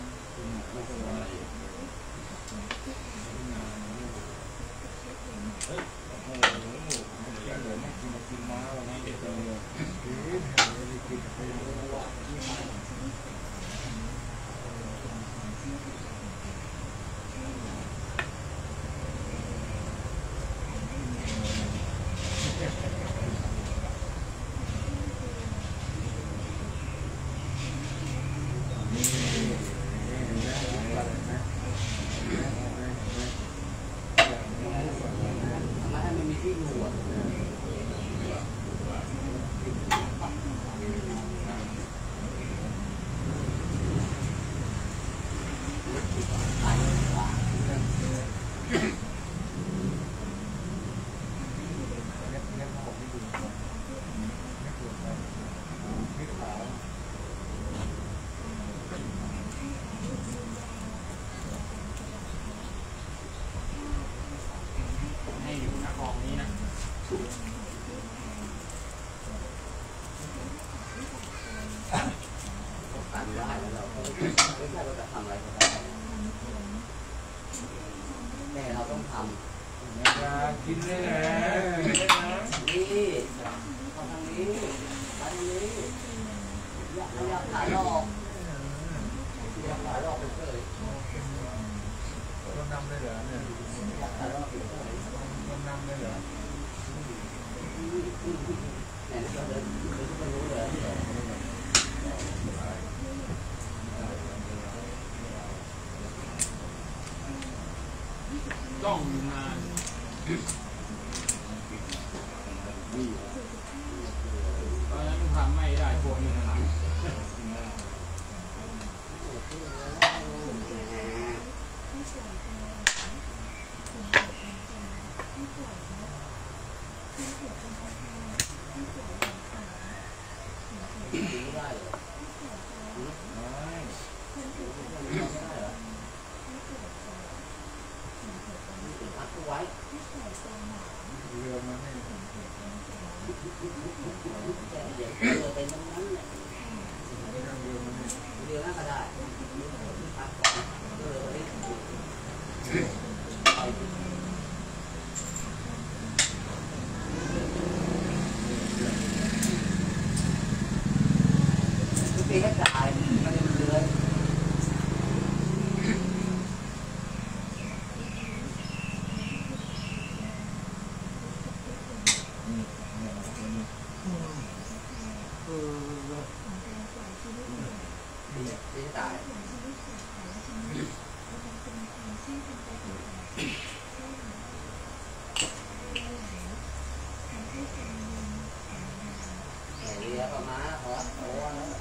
ให้อยู่นะกองนี้นะตัดได้แล้วเราไม่ใช่เราจะทำอะไรก็ได้แต่เราต้องทำกินได้แหละนี่มาทางนี้มาทางนี้อยากถ่ายรอบอยากถ่ายรอบไปเลยต้นน้ำได้เหรอเนี่ยอยากถ่ายรอบไปเลยต้นน้ำได้เหรอเนี่ยเราเดินไม่รู้เลยจ้องอยู่นานตอนนั้นทำไม่ได้พวกนี้ทำได้เหรอพักไว้เรือมาเนี่ยแต่เดี๋ยวเรือเป็นตรงนั้นเนี่ยเรือมาเนี่ยเรือนั่นก็ได้พักก่อนเรือไปทุกปีก็จ่ายมันเป็นเรือ ที่ตายเรียกมาขอโอ้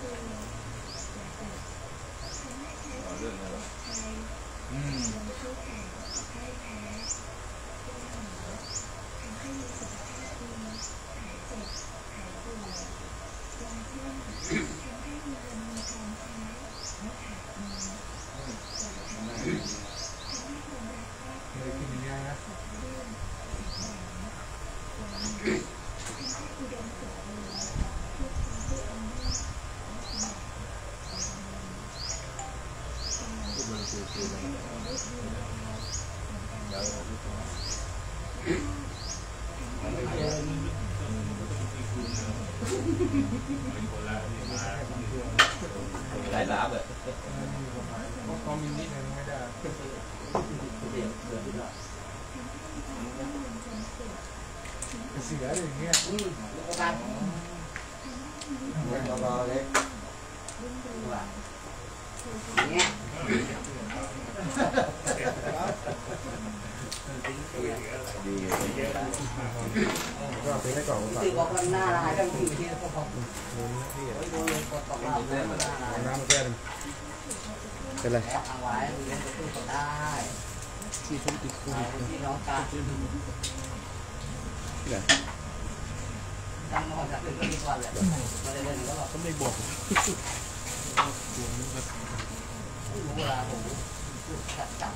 เคยกินอย่างเงี้ยนะหลายล้าแบบคอมมิวนิสต์ไม่ได้เดี๋ยวเดี๋ยวเสืออย่างเงี้ยกันรอเล็กเนี่ยก็เป็นได้กล่องที่บอกว่าหน้าลายกันที่ที่เขาบอกโดนเลยกดตกเราหน้าลายน้ำแก้มเป็นไรแล้วเอาไว้เล่นตู้ก็ได้ที่ทุกติดคู่ที่น้องตาตั้งนอนจากเป็นวันก่อนแหละมาเล่นก็แบบก็ไม่บอกรู้เวลาผมจับ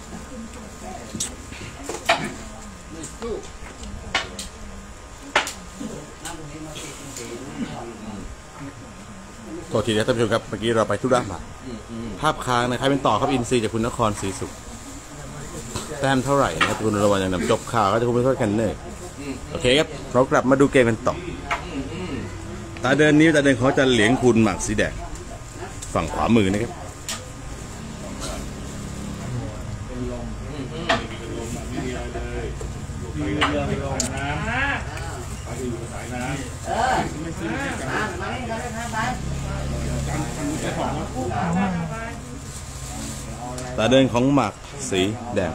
ไม่สู้นั่งตรงนี้มาติดจริงๆโทษทีนะท่านผู้ชมครับเมื่อกี้เราไปธุระมาภาพค้างนะใครเป็นต่อครับอินซีจากคุณนครศรีสุขแต้มเท่าไหร่นะครับคุณระวังอย่างนำจบข่าวก็จะคุณไปโทษกันเนอร์โอเคครับเรากลับมาดูเกมกันต่อตาเดินนี้ตาเดินเขาจะเหลียงคุณหมากสีแดงฝั่งขวามือนะครับตาเดินของหมากสีแดง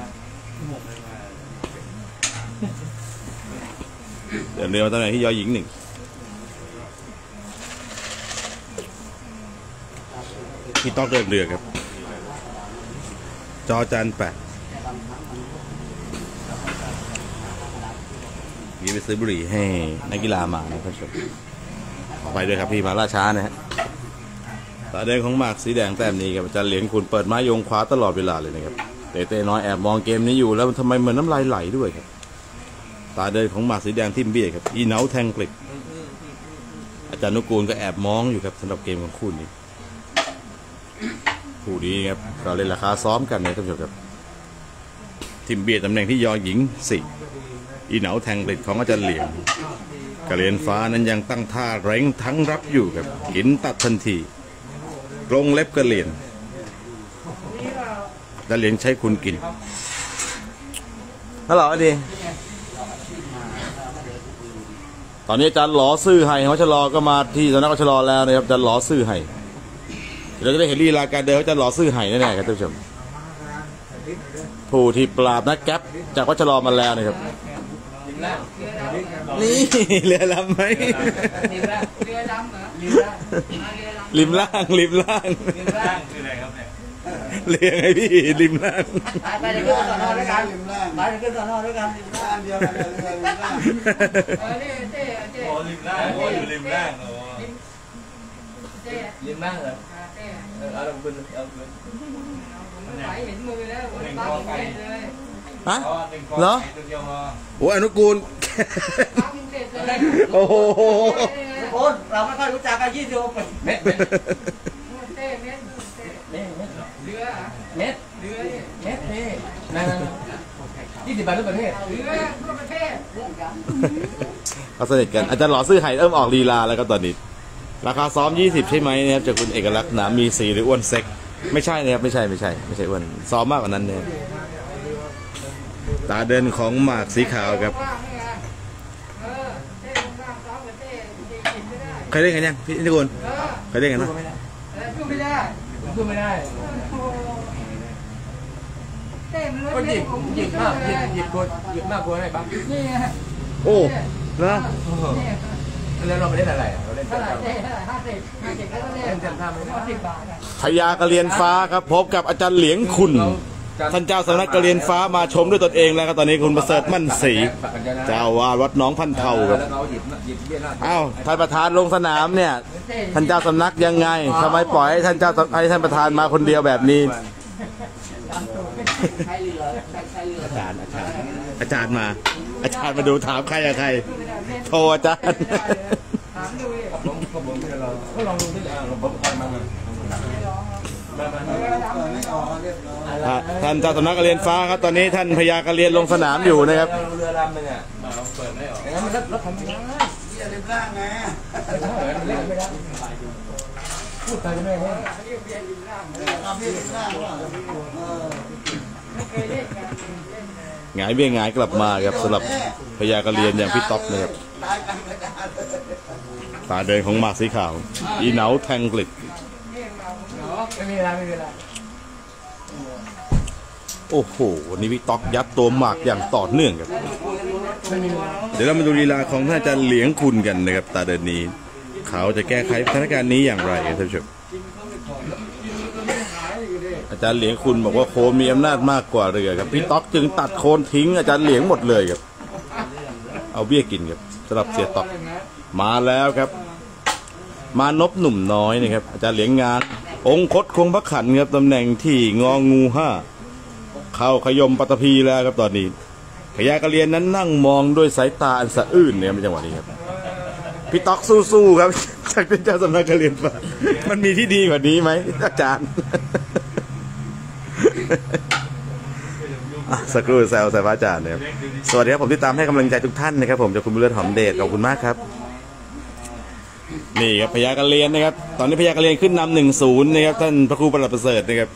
เดินเรือมาตำแหน่งที่ยอหญิง 1ที่ต้องเดินเรือครับจอจาน8พี่ไปซื้อบุหรี่ให้นักกีฬามานะครับขอไปด้วยครับพี่มาล่าช้านะฮะตาเดินของหมากสีแดงแต้มนี้ครับอาจารย์เหลียงคุณเปิดไม้โยงขวาตลอดเวลาเลยนะครับเต้น้อยแอบมองเกมนี้อยู่แล้วทำไมเหมือนน้ำลายไหลด้วยครับตาเดินของหมากสีแดงทิมเบี้ยครับอีเหนาแทงกลิบอาจารย์นุกูลก็แอบมองอยู่ครับสำหรับเกมของคู่นี้ครับเราเล่นราคาซ้อมกันนะท่านผู้ชมครับทิมเบียตำแหน่งที่ยอหญิง4อีเหนาแทงกลิบของอาจารย์เหลียงกระเรียนฟ้านั้นยังตั้งท่าเร่งทั้งรับอยู่ครับกินตัดทันทีกรงเล็บกระเรียนแล้วเหลียงใช้คุณกินฮัลโหลดีตอนนี้อาจารย์หลอซื่อไห่เขาชะลอก็มาที่สำนักเขาชะลอแล้วนะครับอาจารย์หลอซื่อไห่เราจะได้เห็นลีลาการเดินเขาจะหลอซื่อไห่แน่ๆครับท่านผู้ชมผู้ที่ปราบนักแก๊ปจากวัชรอมาแล้วนะครับนี่เรือลำไหมริมล่างคืออะไรครับเนี่ยเรียงไงพี่ริมล่างไปเดี๋ยวขึ้นสอนอด้วยกันไปเดี๋ยวขึ้นสอนอด้วยกันริมล่างเดียวกันเลยริมล่างโอ้ริมล่างโอ้อยู่ริมล่างโอ้ริมล่างเหรอเอาลงบนเอาบนเห็นมือแล้วบ้าเลยฮะเหรอโอ้อนุกูลโอ้โหคนเราไม่ค่อยรู้จักกัน20 เม็ด20 บาททุกประเทศเขาสนิทกันอาจารย์หล่อซื้อไห่เริ่มออกลีลาแล้วก็ตอนนี้ราคาซ้อม20ใช่ไหมนะครับจากคุณเอกลักษณ์นะมี4หรืออ้วนเซ็กไม่ใช่นะครับไม่ใช่อ้วนซ้อมมากกว่านั้นเนี่ยตาเดินของหมากสีขาวครับเคยเล่นกันยังพี่นิกุลเคยเล่นกันไหมพูดไม่ได้ก็หยิบมากกว่าให้บ้างโอ้แล้วเราไม่เล่นอะไรเราเล่นพญากระเรียนฟ้าครับพบกับอาจารย์เหลียงคุณท่านเจ้าสำนักกระเรียนฟ้ามาชมด้วยตนเองแล้วครับตอนนี้คุณประเสริฐมั่นศรีเจ้าวาดวัดหนองพันเทาครับอ้าวท่านประธานลงสนามเนี่ยท่านเจ้าสำนักยังไงทำไมปล่อยให้ท่านประธานมาคนเดียวแบบนี้อาจารย์มาดูถามใครอะใครโทรอาจารย์ท่านเจ้าสำนักกระเรียนฟ้าครับตอนนี้ท่านพญากระเรียนลงสนามอยู่นะครับเรือลำนึงอ่ะเปิดไม่ออกงั้นมันรถทำไม่ได้เรือล่างไงพูดไปไม่ได้พี่ริมล่างว่าหงายเบี้ยหงายกลับมาครับสำหรับพญากระเรียนอย่างพี่ต๊อกนะครับตาเดินของหมากสีขาวอีเหนาแทงกลิบไม่มีเวลาโอ้โหวันนี้พี่ต๊อกยัดตัวหมากอย่างต่อเนื่องครับเดี๋ยวเรามาดูลีลาของท่านอาจารย์เหลียงคุณกันนะครับตาเดินนี้เขาจะแก้ไขสถานการณ์นี้อย่างไรท่านผู้ชมอาจารย์เหลียงคุณบอกว่าโคนมีอำนาจมากกว่าเรือครับพี่ต๊อกจึงตัดโคนทิ้งอาจารย์เหลียงหมดเลยครับเอาเบี้ยกินครับสำหรับเสียต๊อกมาแล้วครับมานพหนุ่มน้อยนะครับอาจารย์เหลียงงานองคตคงพระขันครับตำแหน่งที่งองู5เข้าขยมปัตตภีแล้วครับตอนนี้พญากระเรียนนั้นนั่งมองด้วยสายตาอันสะอื้นเนี่ยในจังหวะนี้ครับพพี่ต๊อกสู้ๆครับจากเป็นเจ้าสำนักการเรียนฟ้ามันมีที่ดีกว่านี้ไหมอาจารย์สักครู่แซวพระอาจารย์นะครับสวัสดีครับผมที่ตามให้กำลังใจทุกท่านนะครับผมจากคุณบุญเลิศหอมเดชขอบคุณมากครับนี่ครับพญาการเรียนนะครับตอนนี้พญาการเรียนขึ้นนำ1-0นะครับท่านพระครูประหลัดประเสริฐนะครับ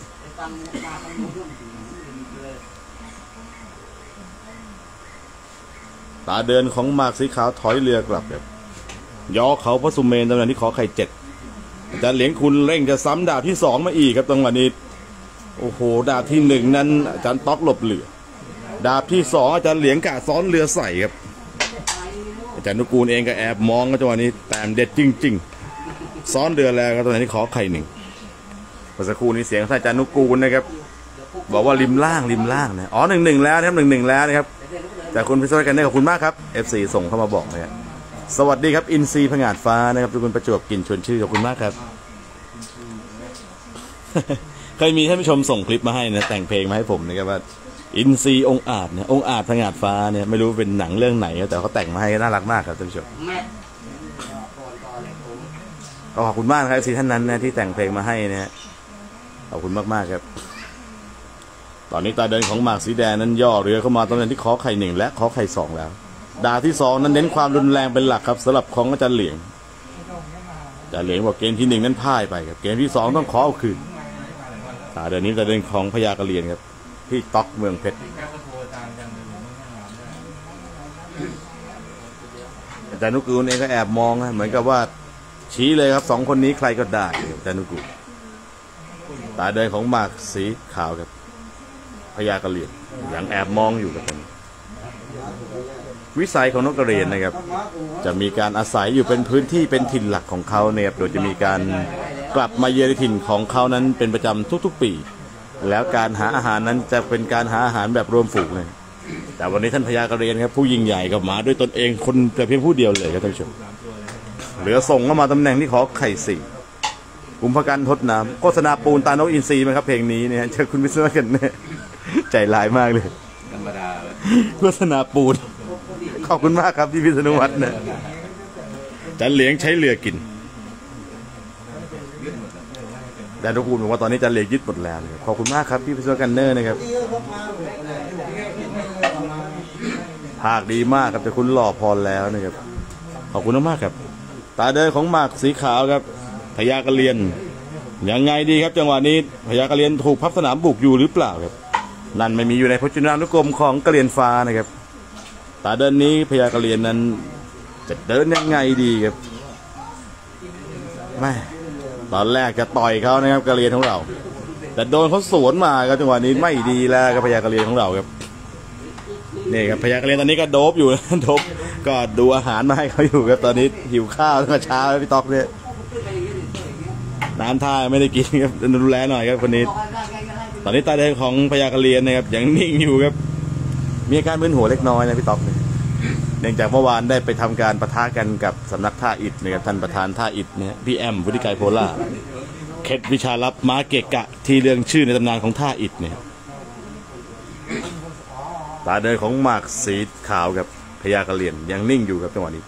ตาเดินของหมากสีขาวถอยเรือกลับครับย่อเขาพระสุเมนตำแหน่งที่ขอไข่7อาจารย์เหลียงคุณเร่งจะซ้ำดาบที่2มาอีกครับตรงวันนี้โอ้โหดาบที่1นั้นอาจารย์ต๊อกหลบเหลือดาบที่2อาจารย์เหลียงกะซ้อนเรือใส่ครับอาจารย์นุกูลเองก็แอบมองก็จังหวะนี้แต่เด็ดจริงๆซ้อนเรือแล้วครับตำแหน่งที่ขอไข่1เมื่อสักครู่นี้เสียงท่านอาจารย์นุกูลนะครับบอกว่าริมล่างนะอ๋อ1-1แล้วนะครับ1-1แล้วนะครับแต่คุณพิศวกันได้ขอบคุณมากครับ FC ส่งเข้ามาบอกนะครับสวัสดีครับอินซีผงาดฟ้านะครับทุกคนประจวบกินชวนชื่อขอบคุณมากครับ เคยมีท่านผู้ชมส่งคลิปมาให้นะแต่งเพลงมาให้ผมนะครับว่าอินซีองอาจเนี่ยองอาจผงาดฟ้าเนี่ยไม่รู้เป็นหนังเรื่องไหนแต่เขาแต่งมาให้น่ารักมากครับท่านผู้ชมขอบคุณมากครับซีท่านนั้นนะที่แต่งเพลงมาให้นะขอบคุณมากๆครับตอนนี้ตาเดินของหมากสีแดงนั้นย่อเรือเข้ามาตำแหน่งที่ขอไข่1และขอไข่2แล้วดาบที่2นั้นเน้นความรุนแรงเป็นหลักครับสำหรับของอาจารย์เหลียงอาจารย์เหลียงบอกเกมที่1นั้นพ่ายไปครับเกมที่2ต้องขอเอาคืนตาเดินนี้ตาเดินของพญากระเรียนครับพี่ต๊อกเมืองเพชรอาจารย์นุกูลเองก็แอบมองนะเหมือนกับว่าชี้เลยครับ2คนนี้ใครก็ได้อาจารย์นุกูลตาเดินของหมากสีขาวครับพญากระเรียนยังแอบมองอยู่กับผมวิสัยของนกกระเรียนนะครับจะมีการอาศัยอยู่เป็นพื้นที่เป็นถิ่นหลักของเขาเนี่ยโดยจะมีการกลับมาเยือนถิ่นของเขานั้นเป็นประจำทุกๆปีแล้วการหาอาหารนั้นจะเป็นการหาอาหารแบบรวมฝูงเลยแต่วันนี้ท่านพญากระเรียนครับผู้ยิ่งใหญ่ก็มาด้วยตนเองคนแต่เพียงผู้เดียวเลยครับท่านผู้ชมเหลือส่งเข้ามาตำแหน่งที่ขอไข่4กุมภกันทดน้ำโฆษณาปูนตานกอินทรีไหมครับเพลงนี้เนี่ยเจอคุณวิศวกันเนี่ยใจร้ายมากเลยธรรมดาโฆษณาปูนขอบคุณมากครับพี่พิษณุวัฒน์นะจันเหลียงใช้เรือกินแต่ทุกคนบอกว่าตอนนี้จันเหลียงยึดหมดแล้วขอบคุณมากครับพี่พิษณุกันเนอร์นะครับภาคดีมากครับแต่คุณหล่อพอแล้วนะครับขอบคุณมากครับตาเดินของหมากสีขาวครับพญากระเรียนยังไงดีครับจังหวะนี้พญากระเรียนถูกพับสนามบุกอยู่หรือเปล่าครับนั่นไม่มีอยู่ในพจนานุกรมของกระเรียนฟ้านะครับตาเดินนี้พญากระเรียนนั้นจะเดินยังไงดีครับไม่ตอนแรกจะต่อยเขานะครับกระเรียนของเราแต่โดนเขาสวนมาครับจังหวะนี้ไม่ดีแล้วครับพญากระเรียนของเราครับนี่ครับพญากระเรียนตอนนี้ก็โดบอยู่โดบก็ดูอาหารมาให้เขาอยู่ครับตอนนี้หิวข้าวตั้งแต่เช้าแล้วพี่ต๊อกเนี่ยน้ำท่าไม่ได้กินครับดูแลหน่อยครับคนนี้ตอนนี้ตาเดินของพญากระเรียนนะครับยังนิ่งอยู่ครับมีอาการมึนหัวเล็กน้อยนะพี่ต๊อกเนื่องจากเมื่อวานได้ไปทำการปะทะกันกับสำนักท่าอิฐนะครับท่านประธานท่าอิฐเนี่ยพี่แอมวุฒิไกรโพล่าเคล็ดวิชาลับม้าเกะกะที่เรื่องชื่อในตำนานของท่าอิฐเนี่ยตาเดินของหมากสีขาวกับพญากระเรียนยังนิ่งอยู่ครับจังหวะนี้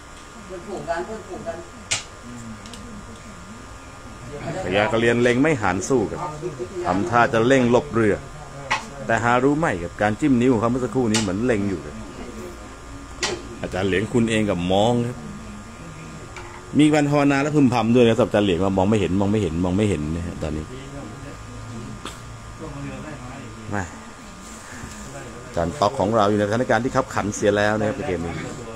พญากระเรียนเล็งไม่หันสู้ครับทำท่าจะเร่งหลบเรือแต่หารู้ไหมกับการจิ้มนิ้วของเขาเมื่อสักครู่นี้เหมือนเล็งอยู่ครับอาจารย์เหลียงคุณเองกับมองครับมีวันภาวนาและพึมพำด้วยนะสำหรับอาจารย์เหลียงว่ามองไม่เห็นนะฮะตอนนี้ไม่อาจารย์ต๊อกของเราอยู่ในสถานการณ์ที่ขับขันเสียแล้วนะครับในเกมนี้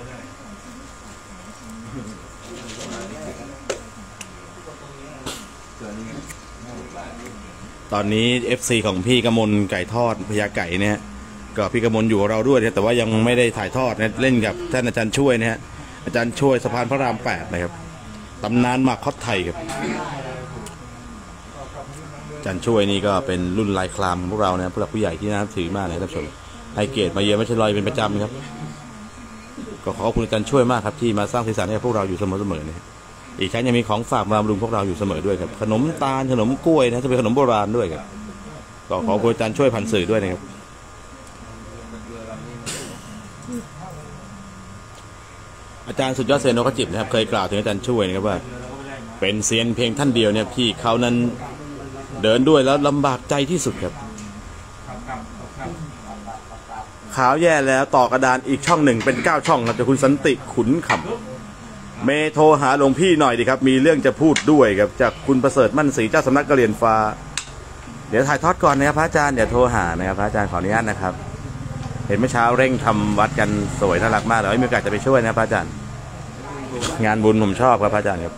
ตอนนี้ FC ของพี่กมลไก่ทอดพญาไก่เนี่ยก็พี่กมลอยู่กับเราด้วยแต่ว่ายังไม่ได้ถ่ายทอดนะเล่นกับท่านอาจารย์ช่วยนะฮะอาจารย์ช่วยสะพานพระราม8นะครับตำนานหมากคอดไทยครับอาจารย์ช่วยนี่ก็เป็นรุ่นลายคลามของพวกเรานะผู้หลักผู้ใหญ่ที่น่าถือมากเลยท่านผู้ชมให้เกียรติมาเยือนไม่ใช่ลอยเป็นประจำครับก็ขอบคุณอาจารย์ช่วยมากครับที่มาสร้างสีสันให้พวกเราอยู่เสมอนะอีกทั้งยังมีของฝากมาบำรุงพวกเราอยู่เสมอด้วยครับขนมตาลขนมกล้วยนะจะเป็นขนมโบราณด้วยครับก็ขอบคุณอาจารย์ช่วยผ่านสื่อด้วยนะครับอาจารย์สุดยอดเซียนนกกระจิบนะครับเคยกล่าวถึงอาจารย์ช่วยนะครับว่าเป็นเซียนเพียงท่านเดียวเนี่ยพี่เขานั้นเดินด้วยแล้วลำบากใจที่สุดครับขาวแย่แล้วต่อกระดานอีกช่องหนึ่งเป็น9ช่องครับจากคุณสันติขุนขำเมโทรหาหลวงพี่หน่อยดีครับมีเรื่องจะพูดด้วยครับจากคุณประเสริฐมั่นศรีเจ้าสำนักกะเหรี่ยงฟ้าเดี๋ยวถ่ายทอดก่อนนะครับพระอาจารย์เดี๋ยวโทรหานะครับพระอาจารย์ขออนุญาตนะครับเห็นเมื่อเช้าเร่งทำวัดกันสวยน่ารักมากเลยมีโอกาสจะไปช่วยนะพระอาจารย์งานบุญผมชอบครับพระอาจารย์ครับ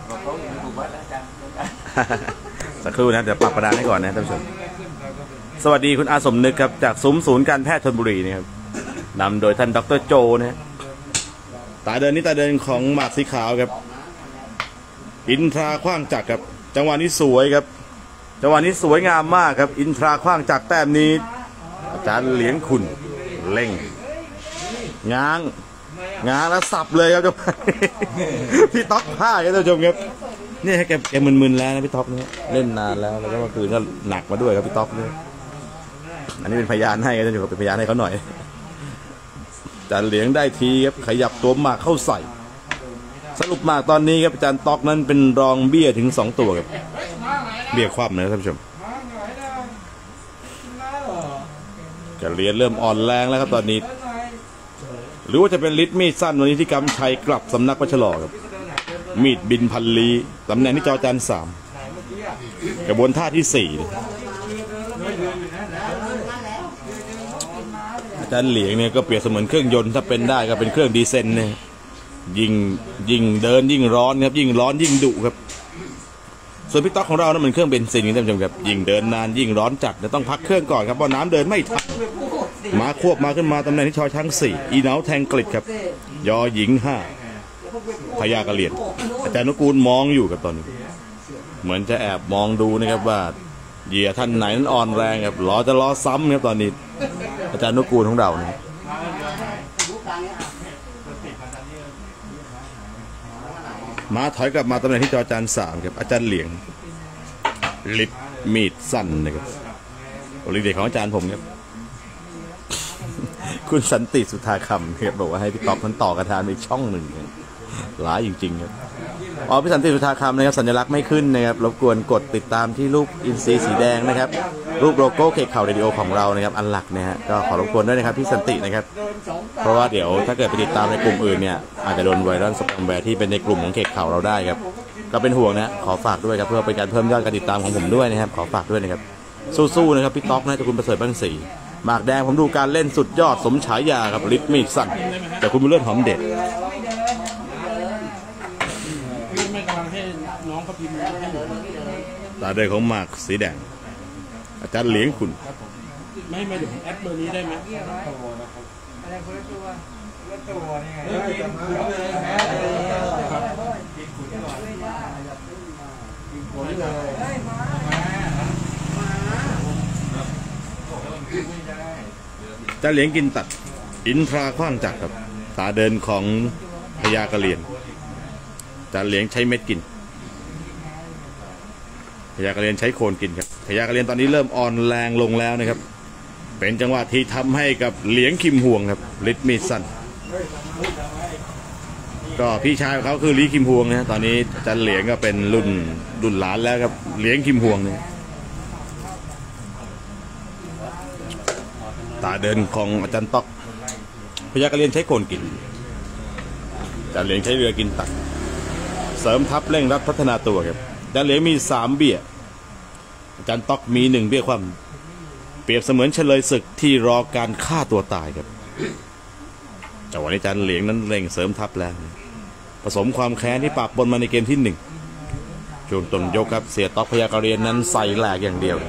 สักครู่นะเดี๋ยวปรับประดานให้ก่อนนะท่านผู้ชมสวัสดีคุณอาสมนึกครับจากซุ้มศูนย์การแพทย์ธนบุรีนะครับนำโดยท่านดร.โจนะตาเดินนี่ตาเดินของหมากสีขาวครับอินทราขว้างจักรครับจังหวะนี้สวยครับจังหวะนี้สวยงามมากครับอินทราขว้างจักรแต้มนี้อาจารย์เหลียงขุนเล่งง้างแล้วสับเลยครับ พี่ต๊อกผ้าครับท่านผู้ชมครับนี่ให้แกมึนๆแล้วนะพี่ต๊อกเนี่ยเล่นนานแล้วก็เมื่อคืนก็หนักมาด้วยครับพี่ต๊อกเนี่ยอันนี้เป็นพยานให้ครับท่านผู้ชมเป็นพยานให้เขาหน่อยอาจารย์เหลียงได้ทีครับขยับตัวหมากเข้าใส่สรุปหมากตอนนี้ครับอาจารย์ต๊อกนั้นเป็นรองเบี้ยถึง2ตัวครับเบี้ยคว่ำนะท่านผู้ชมกะเหรี่ยงเริ่มอ่อนแรงแล้วครับตอนนี้หรือว่าจะเป็นฤทธิ์มีดสั้นวันนี้ที่กำชัยกลับสำนักวัชรอครับมีดบินพันลีตำแหน่งที่จอจาน3กระบวนท่าที่4อาจารย์เหลียงเนี่ยก็เปรียบเสมือนเครื่องยนต์ถ้าเป็นได้ก็เป็นเครื่องดีเซลเนี่ยยิ่งเดินยิ่งร้อนครับยิ่งร้อนยิ่งดุครับส่วนพี่ต๊อกของเรานั้นมันเครื่องเบนซินท่านผู้ชมครับยิ่งเดินนานยิ่งร้อนจัดจะต้องพักเครื่องก่อนครับเพราะน้ำเดินไม่ทันมาควบมาขึ้นมาตำแหน่งที่ชอช้าง4อีเหนาแทงกลิดครับยอหญิง5พญากะเหรี่ยงอาจารย์นุกูลมองอยู่กับตอนนี้เหมือนจะแอบมองดูนะครับว่าเหยื่อท่านไหนนั้นอ่อนแรงครับจะล้อซ้ำครับตอนนี้อาจารย์นุกูลของเราเนี่ยมาถอยกลับมาตำแหน่งที่จอจาน3ครับอาจารย์เหลียงลิดมีดสั้นนะครับลิดเด็กของอาจารย์ผมครับคุณสันติสุธาคำครับบอกว่าให้พี่ต๊อกมันต่อกระทานอีกช่องหนึ่งหลายจริงๆครับพี่สันติสุธาคำนะครับสัญลักษณ์ไม่ขึ้นนะครับรบกวนกดติดตามที่รูปอินทรีสีแดงนะครับรูปโลโก้เคข่าวเรดิโอของเรานะครับอันหลักนะฮะก็ขอรบกวนด้วยนะครับพี่สันตินะครับเพราะว่าเดี๋ยวถ้าเกิดไปติดตามในกลุ่มอื่นเนี่ยอาจจะโดนไวรัลสแปมแวร์ที่เป็นในกลุ่มของเคข่าวเราได้ครับก็เป็นห่วงนะขอฝากด้วยครับเพื่อเป็นการเพิ่มยอดการติดตามของผมด้วยนะครับขอฝากด้วยนะครับสู้ๆนะครับพี่ต๊อกนะจากคุณประเสริฐบ้านศรีหมากแดงผมดูการเล่นสุดยอดสมฉายาครับฤทธิ์มีดสั้นแต่คุณบุญเลิศหอมเด็ดไม่กำลังให้น้องเขาพิมพ์ให้หนูตาเดินของหมากสีแดงอาจารย์เหลียงขุนไม่เดี๋ยวผมแอดเบอร์นี้ได้ไหมอะไรคนละตัวนี่ไงจะเหลียงกินตัดอินทราขว้างจักรครับตาเดินของพญากะเหรี่ยงจะเหลียงใช้เม็ดกินพญากะเหรี่ยงใช้โคนกินครับพญากะเหรี่ยงตอนนี้เริ่มอ่อนแรงลงแล้วนะครับเป็นจังหวะที่ทำให้กับเหลียงคิมห่วงครับฤทธิ์มีดสั้นก็พี่ชายของเขาคือลีคิมห่วงนะตอนนี้อาจารย์เหลียงก็เป็นรุ่นหลานแล้วครับเหลียงคิมห่วงเนี่ยตาเดินของอาจารย์ต๊อกพญากะเหรี่ยงใช้โคนกินอาจารย์เหลียงใช้เรือกินตักเสริมทัพเร่งรัดพัฒนาตัวครับอาจารย์เหลียงมี3เบี้ยอาจารย์ต๊อกมี1เบี้ยความเปรียบเสมือนเฉลยศึกที่รอการฆ่าตัวตายครับจังหวะนี้อาจารย์เหลียงนั้นเร่งเสริมทัพแล้วผสมความแค้นที่ปราบปนมาในเกมที่1ช่วงต้นยกครับเสียต๊อกพญากะเหรี่ยงนั้นใส่แหลกอย่างเดียว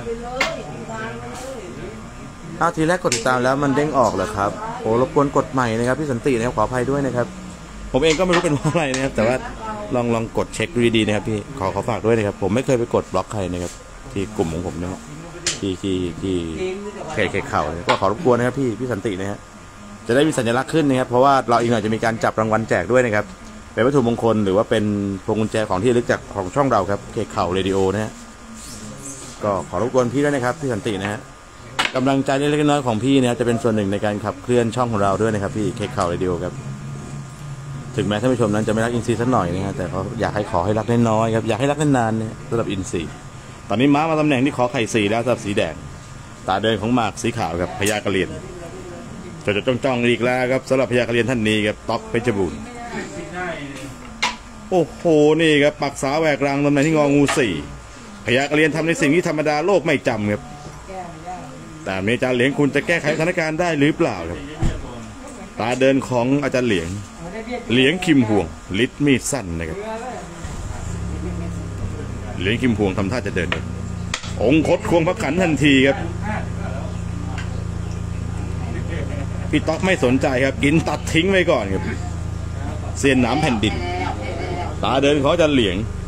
ทีแรกกดติดตามแล้วมันเด้งออกเหรอครับโอ้รบกวนกดใหม่นะครับพี่สันตินะครับขออภัยด้วยนะครับผมเองก็ไม่รู้เป็นเพราะอะไรนะครับแต่ว่าลองกดเช็คดูดีๆนะครับพี่ขอฝากด้วยนะครับผมไม่เคยไปกดบล็อกใครนะครับที่กลุ่มของผมนะครับที่เคข่าวก็ขอรบกวนนะครับพี่สันตินะฮะจะได้มีสัญลักษณ์ขึ้นนะครับเพราะว่าเราอีกหน่อยจะมีการจับรางวัลแจกด้วยนะครับเป็นวัตถุมงคลหรือว่าเป็นพวงกุญแจของที่ระลึกจากของช่องเราครับเคข่าวเรดิโอนะฮะก็ขอรบกวนพี่ด้วยนะครับพี่สันตินะฮะกำลังใจเล็กๆน้อยๆของพี่นะจะเป็นส่วนหนึ่งในการขับเคลื่อนช่องของเราด้วยนะครับพี่เคข่าวเรดิโอครับถึงแม้ท่านผู้ชมนั้นจะไม่รักอินทรีย์สักหน่อยนะฮะแต่เขาอยากให้ขอให้รักน้อยๆครับอยากให้รักนานๆเนี่ยสำหรับอินทรีย์ตอนนี้ม้ามาตำแหน่งที่ขอไข่4แล้วสำหรับสีแดงตาเดินของหมากสีขาวครับพญากระเรียนจะจ้องอีกแล้วครับสำหรับพญากระเรียนท่านนี้ครับต๊อกเพชรบูรณ์โอ้โหนี่ครับปักษาแหวกรังตำแหน่งที่งองู4พญากระเรียนทำในสิ่งที่ธรรมดาโลกไม่จำครับแต่อาจารย์เหลียงคุณจะแก้ไขสถานการณ์ได้หรือเปล่าครับตาเดินของอาจารย์เหลียงคิมห่วงลิดมีดสั้นนะครับเหลียงคิมห่วงทำท่าจะเดินองคตควงพระขันทันทีครับพี่ต๊อกไม่สนใจครับกินตัดทิ้งไว้ก่อนครับเซียนหนามแผ่นดินตาเดินของอาจารย์เหลียง